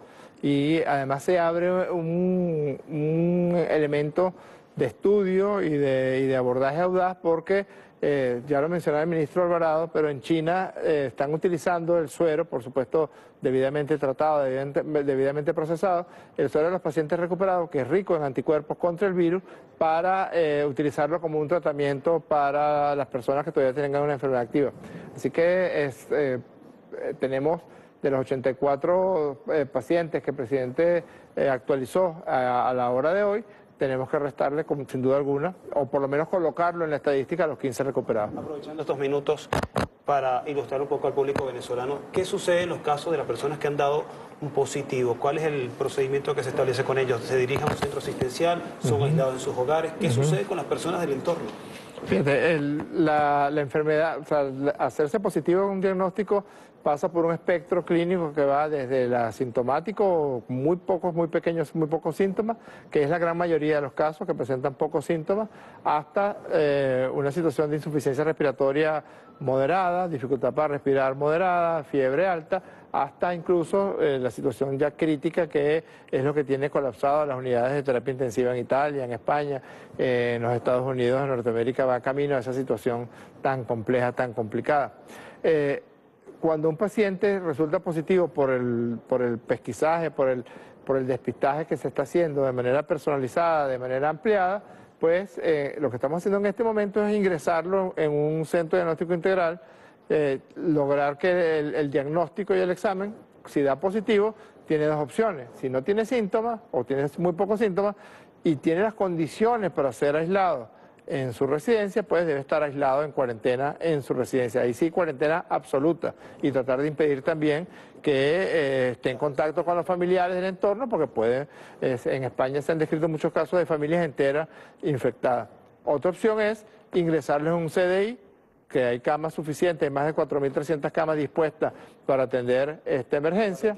y además se abre un, un elemento de estudio y de, y de abordaje audaz porque, eh, ya lo mencionaba el ministro Alvarado, pero en China eh, están utilizando el suero, por supuesto debidamente tratado, debidamente, debidamente procesado, el suero de los pacientes recuperados, que es rico en anticuerpos contra el virus, para eh, utilizarlo como un tratamiento para las personas que todavía tengan una enfermedad activa. Así que es, eh, tenemos de los ochenta y cuatro eh, pacientes que el presidente eh, actualizó a, a la hora de hoy, tenemos que restarle, como, sin duda alguna, o por lo menos colocarlo en la estadística a los quince recuperados. Aprovechando estos minutos para ilustrar un poco al público venezolano, ¿qué sucede en los casos de las personas que han dado un positivo? ¿Cuál es el procedimiento que se establece con ellos? ¿Se dirigen a un centro asistencial? ¿Son uh-huh. aislados en sus hogares? ¿Qué uh-huh. sucede con las personas del entorno? Fíjate, el, la, la enfermedad, o sea, hacerse positivo en un diagnóstico pasa por un espectro clínico que va desde el asintomático, muy pocos, muy pequeños, muy pocos síntomas, que es la gran mayoría de los casos que presentan pocos síntomas, hasta eh, una situación de insuficiencia respiratoria moderada, dificultad para respirar moderada, fiebre alta, hasta incluso eh, la situación ya crítica, que es lo que tiene colapsado las unidades de terapia intensiva en Italia, en España, eh, en los Estados Unidos, en Norteamérica, va camino a esa situación tan compleja, tan complicada. Eh, Cuando un paciente resulta positivo por el, por el pesquisaje, por el, por el despistaje que se está haciendo de manera personalizada, de manera ampliada, pues eh, lo que estamos haciendo en este momento es ingresarlo en un centro de diagnóstico integral, eh, lograr que el, el diagnóstico y el examen, si da positivo, tiene dos opciones. Si no tiene síntomas o tiene muy pocos síntomas y tiene las condiciones para ser aislado en su residencia, pues debe estar aislado en cuarentena en su residencia. Ahí sí, cuarentena absoluta, y tratar de impedir también que eh, esté en contacto con los familiares del entorno, porque puede, eh, en España se han descrito muchos casos de familias enteras infectadas. Otra opción es ingresarles en un C D I, que hay camas suficientes, hay más de cuatro mil trescientas camas dispuestas para atender esta emergencia,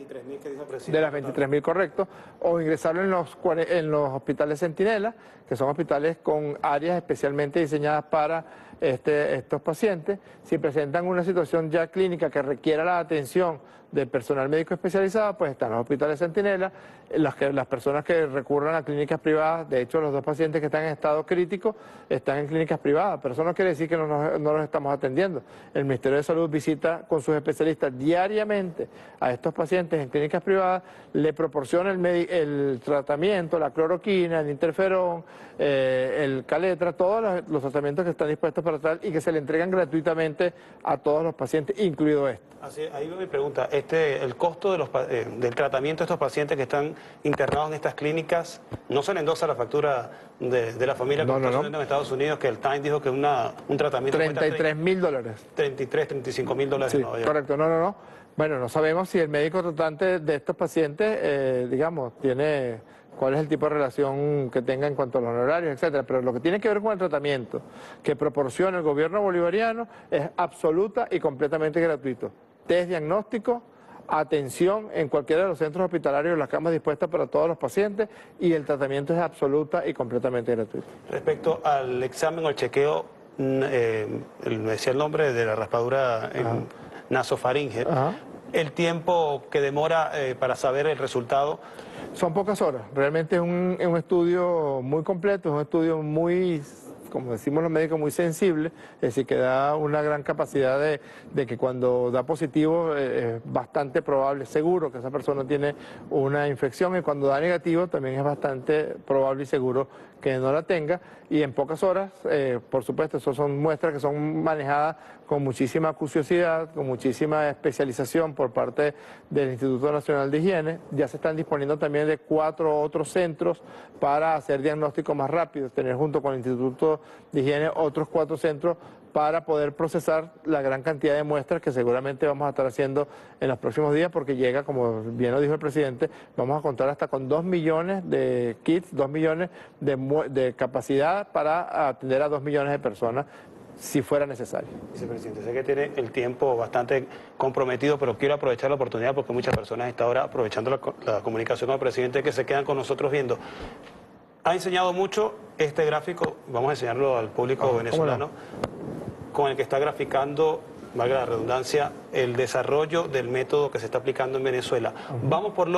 de las veintitrés mil, correcto, o ingresarlo en los, en los hospitales Centinela, que son hospitales con áreas especialmente diseñadas para este, estos pacientes. Si presentan una situación ya clínica que requiera la atención del personal médico especializado, pues están los hospitales Centinela. Las, que, las personas que recurran a clínicas privadas, de hecho los dos pacientes que están en estado crítico están en clínicas privadas, pero eso no quiere decir que no, no, no los estamos atendiendo. El Ministerio de Salud visita con sus especialistas diariamente a estos pacientes en clínicas privadas, le proporciona el, el tratamiento, la cloroquina, el interferón, eh, el caletra, todos los, los tratamientos que están dispuestos para tratar y que se le entregan gratuitamente a todos los pacientes, incluido este. Así, ahí me pregunta, este, el costo de los, eh, del tratamiento de estos pacientes que están internados en estas clínicas, ¿no se le endosa la factura de, de la familia no, que no, está no. en Estados Unidos, que el Times dijo que una, un tratamiento treinta y tres mil dólares. treinta y tres, treinta y cinco mil dólares sí, en Nueva York. Correcto, no, no, no. Bueno, no sabemos si el médico tratante de estos pacientes, eh, digamos, tiene cuál es el tipo de relación que tenga en cuanto a los honorarios, etcétera. Pero lo que tiene que ver con el tratamiento que proporciona el gobierno bolivariano es absoluta y completamente gratuito. Test diagnóstico, atención en cualquiera de los centros hospitalarios, las camas dispuestas para todos los pacientes, y el tratamiento es absoluta y completamente gratuito. Respecto al examen o el chequeo, eh, me decía el nombre de la raspadura en Ajá. nasofaringe, Ajá. el tiempo que demora eh, para saber el resultado. Son pocas horas, realmente es un, es un estudio muy completo, es un estudio muy, como decimos los médicos, muy sensible, es decir, que da una gran capacidad de, de que cuando da positivo eh, es bastante probable, seguro que esa persona tiene una infección, y cuando da negativo también es bastante probable y seguro que no la tenga, y en pocas horas, eh, por supuesto, eso son muestras que son manejadas con muchísima acuciosidad, con muchísima especialización por parte del Instituto Nacional de Higiene. Ya se están disponiendo también de cuatro otros centros para hacer diagnósticos más rápidos, tener junto con el Instituto de Higiene otros cuatro centros para poder procesar la gran cantidad de muestras que seguramente vamos a estar haciendo en los próximos días, porque llega, como bien lo dijo el presidente, vamos a contar hasta con dos millones de kits, dos millones de, de capacidad para atender a dos millones de personas, si fuera necesario. Vicepresidente, sé que tiene el tiempo bastante comprometido, pero quiero aprovechar la oportunidad porque muchas personas a esta hora, aprovechando la, la comunicación con el presidente, que se quedan con nosotros viendo. Ha enseñado mucho este gráfico, vamos a enseñarlo al público oh, venezolano, con el que está graficando, valga la redundancia, el desarrollo del método que se está aplicando en Venezuela. Uh-huh. Vamos por los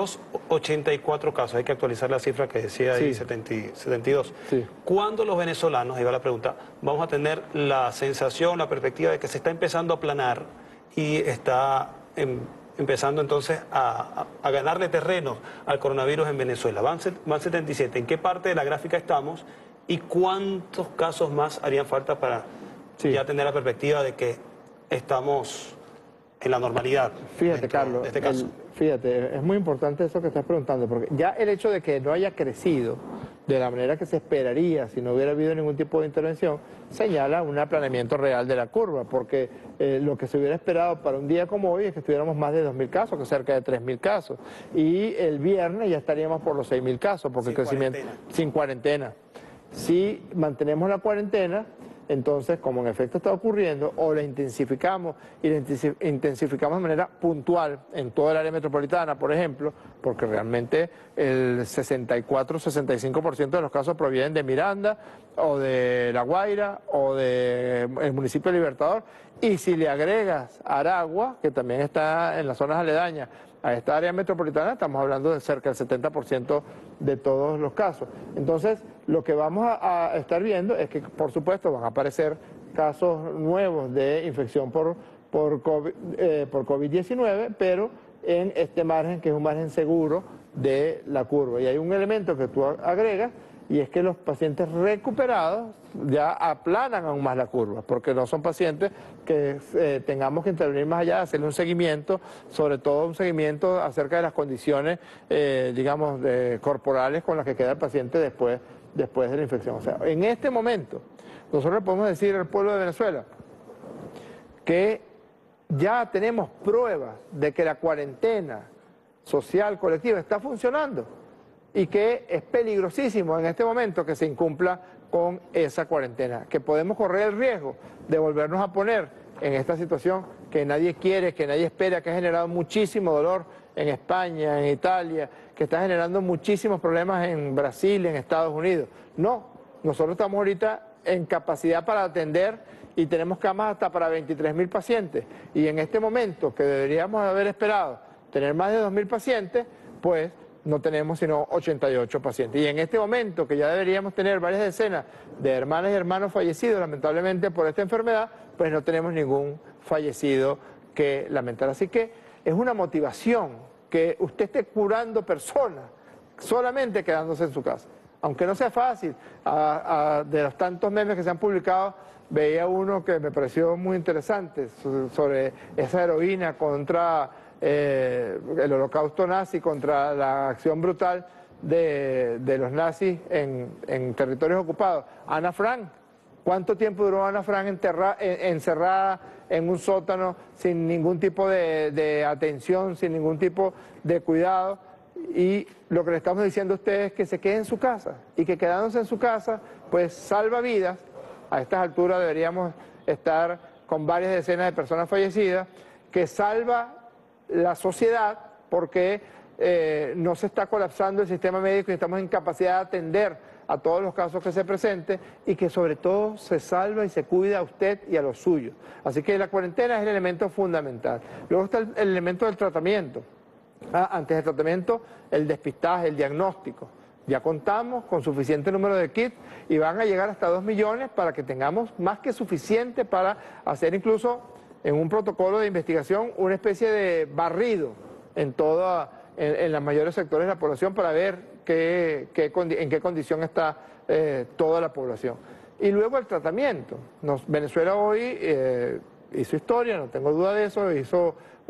ochenta y cuatro casos, hay que actualizar la cifra que decía ahí, Sí. setenta y dos. Sí. ¿Cuándo los venezolanos, ahí va la pregunta, vamos a tener la sensación, la perspectiva de que se está empezando a aplanar y está em, empezando entonces a, a, a ganarle terreno al coronavirus en Venezuela? Van, van setenta y siete, ¿en qué parte de la gráfica estamos y cuántos casos más harían falta para Sí. ya tener la perspectiva de que estamos en la normalidad? Fíjate, dentro Carlos, de este caso. el- fíjate, es muy importante eso que estás preguntando, porque ya el hecho de que no haya crecido de la manera que se esperaría si no hubiera habido ningún tipo de intervención, señala un aplanamiento real de la curva, porque eh, lo que se hubiera esperado para un día como hoy es que estuviéramos más de dos mil casos, que cerca de tres mil casos, y el viernes ya estaríamos por los seis mil casos, porque Sin el crecimiento cuarentena. sin cuarentena. Si mantenemos la cuarentena, entonces, como en efecto está ocurriendo, o la intensificamos y la intensi- intensificamos de manera puntual en toda el área metropolitana, por ejemplo, porque realmente el sesenta y cuatro, sesenta y cinco por ciento de los casos provienen de Miranda o de La Guaira o del municipio de Libertador, y si le agregas Aragua, que también está en las zonas aledañas a esta área metropolitana, estamos hablando de cerca del setenta por ciento de todos los casos. Entonces, lo que vamos a, a estar viendo es que, por supuesto, van a aparecer casos nuevos de infección por, por COVID, eh, por COVID diecinueve, pero en este margen que es un margen seguro de la curva. Y hay un elemento que tú agregas, y es que los pacientes recuperados ya aplanan aún más la curva, porque no son pacientes que eh, tengamos que intervenir más allá, hacerle un seguimiento, sobre todo un seguimiento acerca de las condiciones, eh, digamos, de, corporales con las que queda el paciente después, después de la infección. O sea, en este momento, nosotros podemos decir al pueblo de Venezuela que ya tenemos pruebas de que la cuarentena social colectiva está funcionando, y que es peligrosísimo en este momento que se incumpla con esa cuarentena, que podemos correr el riesgo de volvernos a poner en esta situación que nadie quiere, que nadie espera, que ha generado muchísimo dolor en España, en Italia, que está generando muchísimos problemas en Brasil, en Estados Unidos. No, nosotros estamos ahorita en capacidad para atender y tenemos camas hasta para veintitrés mil pacientes, y en este momento que deberíamos haber esperado tener más de dos mil pacientes, pues no tenemos sino ochenta y ocho pacientes. Y en este momento, que ya deberíamos tener varias decenas de hermanas y hermanos fallecidos, lamentablemente, por esta enfermedad, pues no tenemos ningún fallecido que lamentar. Así que es una motivación que usted esté curando personas solamente quedándose en su casa. Aunque no sea fácil, a, a, de los tantos memes que se han publicado, veía uno que me pareció muy interesante sobre esa heroína contra Eh, el holocausto nazi, contra la acción brutal de, de los nazis en, en territorios ocupados. Ana Frank, ¿cuánto tiempo duró Ana Frank enterra, en, encerrada en un sótano sin ningún tipo de, de atención, sin ningún tipo de cuidado? Y lo que le estamos diciendo a ustedes es que se quede en su casa, y que quedándose en su casa pues salva vidas. A estas alturas deberíamos estar con varias decenas de personas fallecidas, que salva la sociedad, porque eh, no se está colapsando el sistema médico y estamos en capacidad de atender a todos los casos que se presenten, y que sobre todo se salva y se cuida a usted y a los suyos. Así que la cuarentena es el elemento fundamental. Luego está el, el elemento del tratamiento. Ah, antes del tratamiento, el despistaje, el diagnóstico. Ya contamos con suficiente número de kits y van a llegar hasta dos millones para que tengamos más que suficiente para hacer incluso en un protocolo de investigación una especie de barrido en, toda, en, en los mayores sectores de la población para ver qué, qué, en qué condición está eh, toda la población. Y luego el tratamiento. Nos, Venezuela hoy eh, hizo historia, no tengo duda de eso, hizo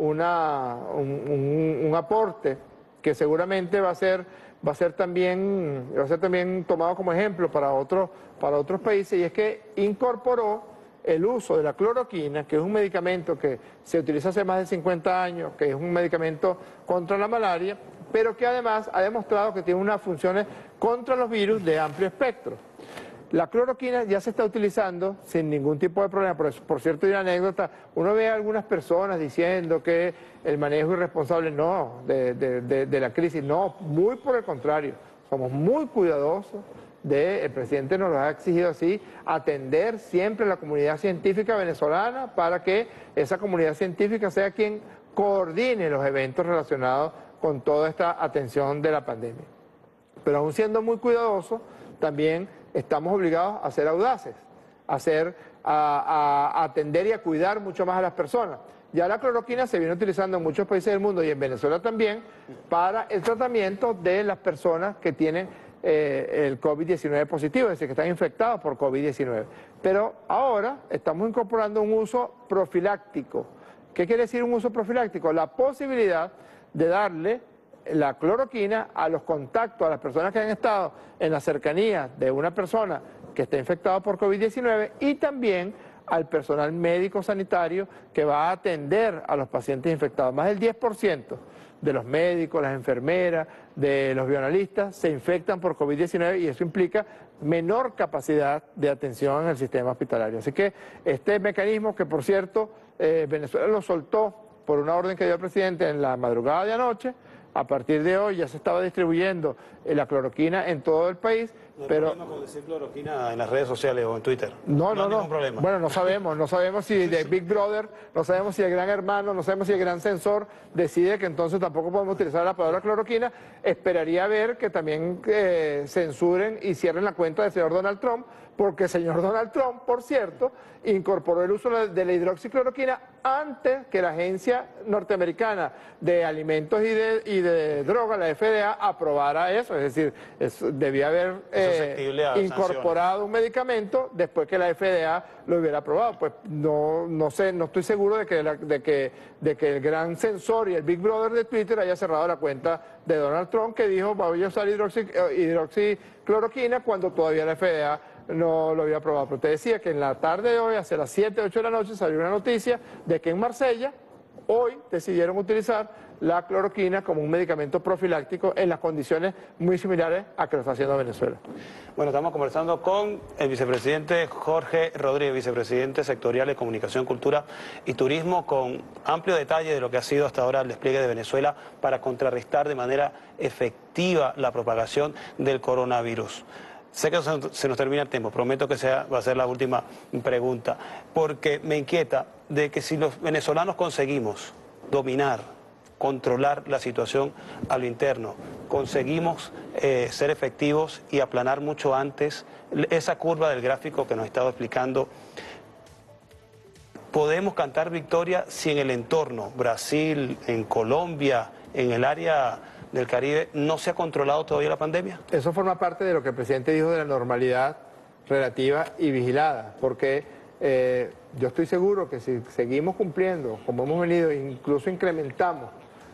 una, un, un, un aporte que seguramente va a ser, va a ser también, va a ser también tomado como ejemplo para otros, para otros países, y es que incorporó el uso de la cloroquina, que es un medicamento que se utiliza hace más de cincuenta años, que es un medicamento contra la malaria, pero que además ha demostrado que tiene unas funciones contra los virus de amplio espectro. La cloroquina ya se está utilizando sin ningún tipo de problema. Por, por cierto, hay una anécdota, uno ve a algunas personas diciendo que el manejo irresponsable no, de, de, de, de la crisis, no, muy por el contrario, somos muy cuidadosos. De, el presidente nos lo ha exigido así, atender siempre a la comunidad científica venezolana para que esa comunidad científica sea quien coordine los eventos relacionados con con toda esta atención de la pandemia. Pero aún siendo muy cuidadosos, también estamos obligados a ser audaces, a, ser, a, a atender y a cuidar mucho más a las personas. Ya la cloroquina se viene utilizando en muchos países del mundo y en Venezuela también para el tratamiento de las personas que tienen eh, el COVID diecinueve positivo, es decir, que están infectados por COVID diecinueve. Pero ahora estamos incorporando un uso profiláctico. ¿Qué quiere decir un uso profiláctico? La posibilidad de darle la cloroquina a los contactos, a las personas que han estado en la cercanía de una persona que está infectada por COVID diecinueve y también al personal médico sanitario que va a atender a los pacientes infectados. Más del diez por ciento de los médicos, las enfermeras, de los bioanalistas se infectan por COVID diecinueve y eso implica menor capacidad de atención en el sistema hospitalario. Así que este mecanismo, que por cierto eh, Venezuela lo soltó por una orden que dio el presidente en la madrugada de anoche, a partir de hoy ya se estaba distribuyendo la cloroquina en todo el país. ¿No hay pero problema con decir cloroquina en las redes sociales o en Twitter? No, no, no. No hay ningún problema. Bueno, no sabemos, no sabemos si de Big Brother, no sabemos si el gran hermano, no sabemos si el gran censor decide que entonces tampoco podemos utilizar la palabra cloroquina. Esperaría ver que también eh, censuren y cierren la cuenta del señor Donald Trump, porque el señor Donald Trump, por cierto, incorporó el uso de la hidroxicloroquina antes que la Agencia Norteamericana de Alimentos y de, y de Drogas, la F D A, aprobara eso. Es decir, es, debía haber eh, incorporado un medicamento después que la F D A lo hubiera aprobado. Pues no, no sé, no estoy seguro de que, la, de, que, de que el gran censor y el Big Brother de Twitter haya cerrado la cuenta de Donald Trump, que dijo voy a usar hidroxi, hidroxicloroquina cuando todavía la F D A no lo había aprobado. Pero te decía que en la tarde de hoy, hacia las siete, ocho de la noche, salió una noticia de que en Marsella hoy decidieron utilizar la cloroquina como un medicamento profiláctico en las condiciones muy similares a que lo está haciendo Venezuela. Bueno, estamos conversando con el vicepresidente Jorge Rodríguez, vicepresidente sectorial de Comunicación, Cultura y Turismo, con amplio detalle de lo que ha sido hasta ahora el despliegue de Venezuela para contrarrestar de manera efectiva la propagación del coronavirus. Sé que se nos termina el tiempo, prometo que sea, va a ser la última pregunta, porque me inquieta de que si los venezolanos conseguimos dominar, controlar la situación a lo interno, conseguimos eh, ser efectivos y aplanar mucho antes esa curva del gráfico que nos estaba explicando, podemos cantar victoria si en el entorno, Brasil, en Colombia, en el área del Caribe, no se ha controlado todavía la pandemia. Eso forma parte de lo que el presidente dijo de la normalidad relativa y vigilada, porque eh, yo estoy seguro que si seguimos cumpliendo como hemos venido, incluso incrementamos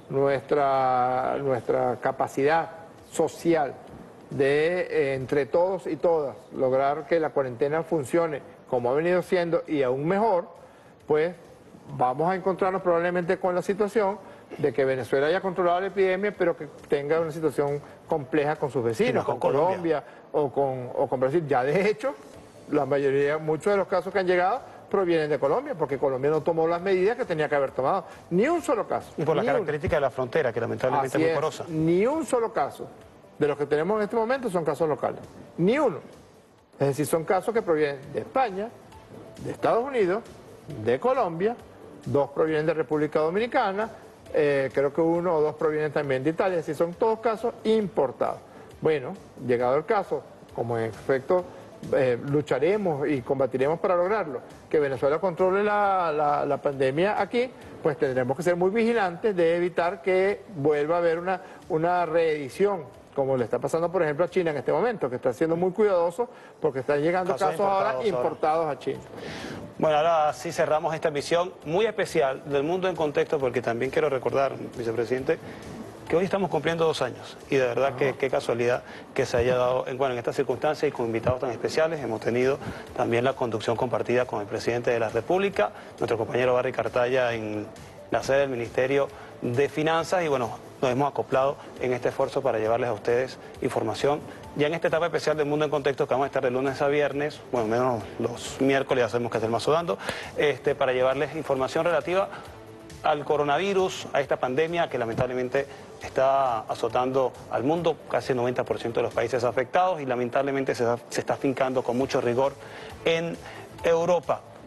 nuestra, nuestra capacidad social de eh, entre todos y todas lograr que la cuarentena funcione como ha venido siendo y aún mejor, pues vamos a encontrarnos probablemente con la situación de que Venezuela haya controlado la epidemia, pero que tenga una situación compleja con sus vecinos, sí, con, con Colombia, Colombia o, con, o con Brasil. Ya de hecho, la mayoría, muchos de los casos que han llegado provienen de Colombia, porque Colombia no tomó las medidas que tenía que haber tomado. Ni un solo caso. Y por la característica un... de la frontera, que lamentablemente es muy porosa. Ni un solo caso de los que tenemos en este momento son casos locales. Ni uno. Es decir, son casos que provienen de España, de Estados Unidos, de Colombia, dos provienen de República Dominicana, Eh, creo que uno o dos provienen también de Italia, es decir, son todos casos importados. Bueno, llegado el caso, como en efecto eh, lucharemos y combatiremos para lograrlo, que Venezuela controle la, la, la pandemia aquí, pues tendremos que ser muy vigilantes de evitar que vuelva a haber una, una reedición, como le está pasando, por ejemplo, a China en este momento, que está siendo muy cuidadoso porque están llegando casos, casos importados ahora importados ahora. a China. Bueno, ahora sí cerramos esta emisión muy especial del Mundo en Contexto, porque también quiero recordar, vicepresidente, que hoy estamos cumpliendo dos años y de verdad que qué casualidad que se haya dado en, bueno, en estas circunstancias y con invitados tan especiales. Hemos tenido también la conducción compartida con el presidente de la República, nuestro compañero Barry Cartaya en la sede del Ministerio de Finanzas y bueno, nos hemos acoplado en este esfuerzo para llevarles a ustedes información. Ya en esta etapa especial del Mundo en Contexto, que vamos a estar de lunes a viernes, bueno, menos los miércoles hacemos que hacer más sudando, este, para llevarles información relativa al coronavirus, a esta pandemia que lamentablemente está azotando al mundo, casi el noventa por ciento de los países afectados y lamentablemente se, se está fincando con mucho rigor en Europa.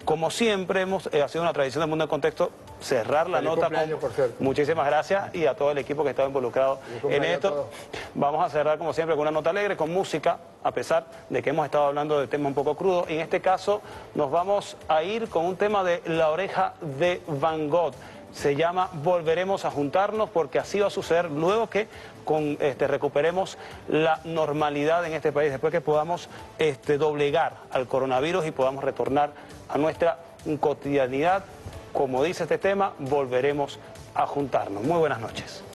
como siempre hemos eh, ha sido una tradición del Mundo en Contexto, cerrar la Feliz nota cumpleaños, con... por cierto. Muchísimas gracias y a todo el equipo que estaba involucrado Feliz en cumpleaños a esto. todos. Vamos a cerrar como siempre con una nota alegre, con música, a pesar de que hemos estado hablando de temas un poco crudos. En este caso nos vamos a ir con un tema de La Oreja de Van Gogh. Se llama Volveremos a juntarnos, porque así va a suceder luego que con, este, recuperemos la normalidad en este país, después que podamos este, doblegar al coronavirus y podamos retornar a nuestra cotidianidad. Como dice este tema, volveremos a juntarnos. Muy buenas noches.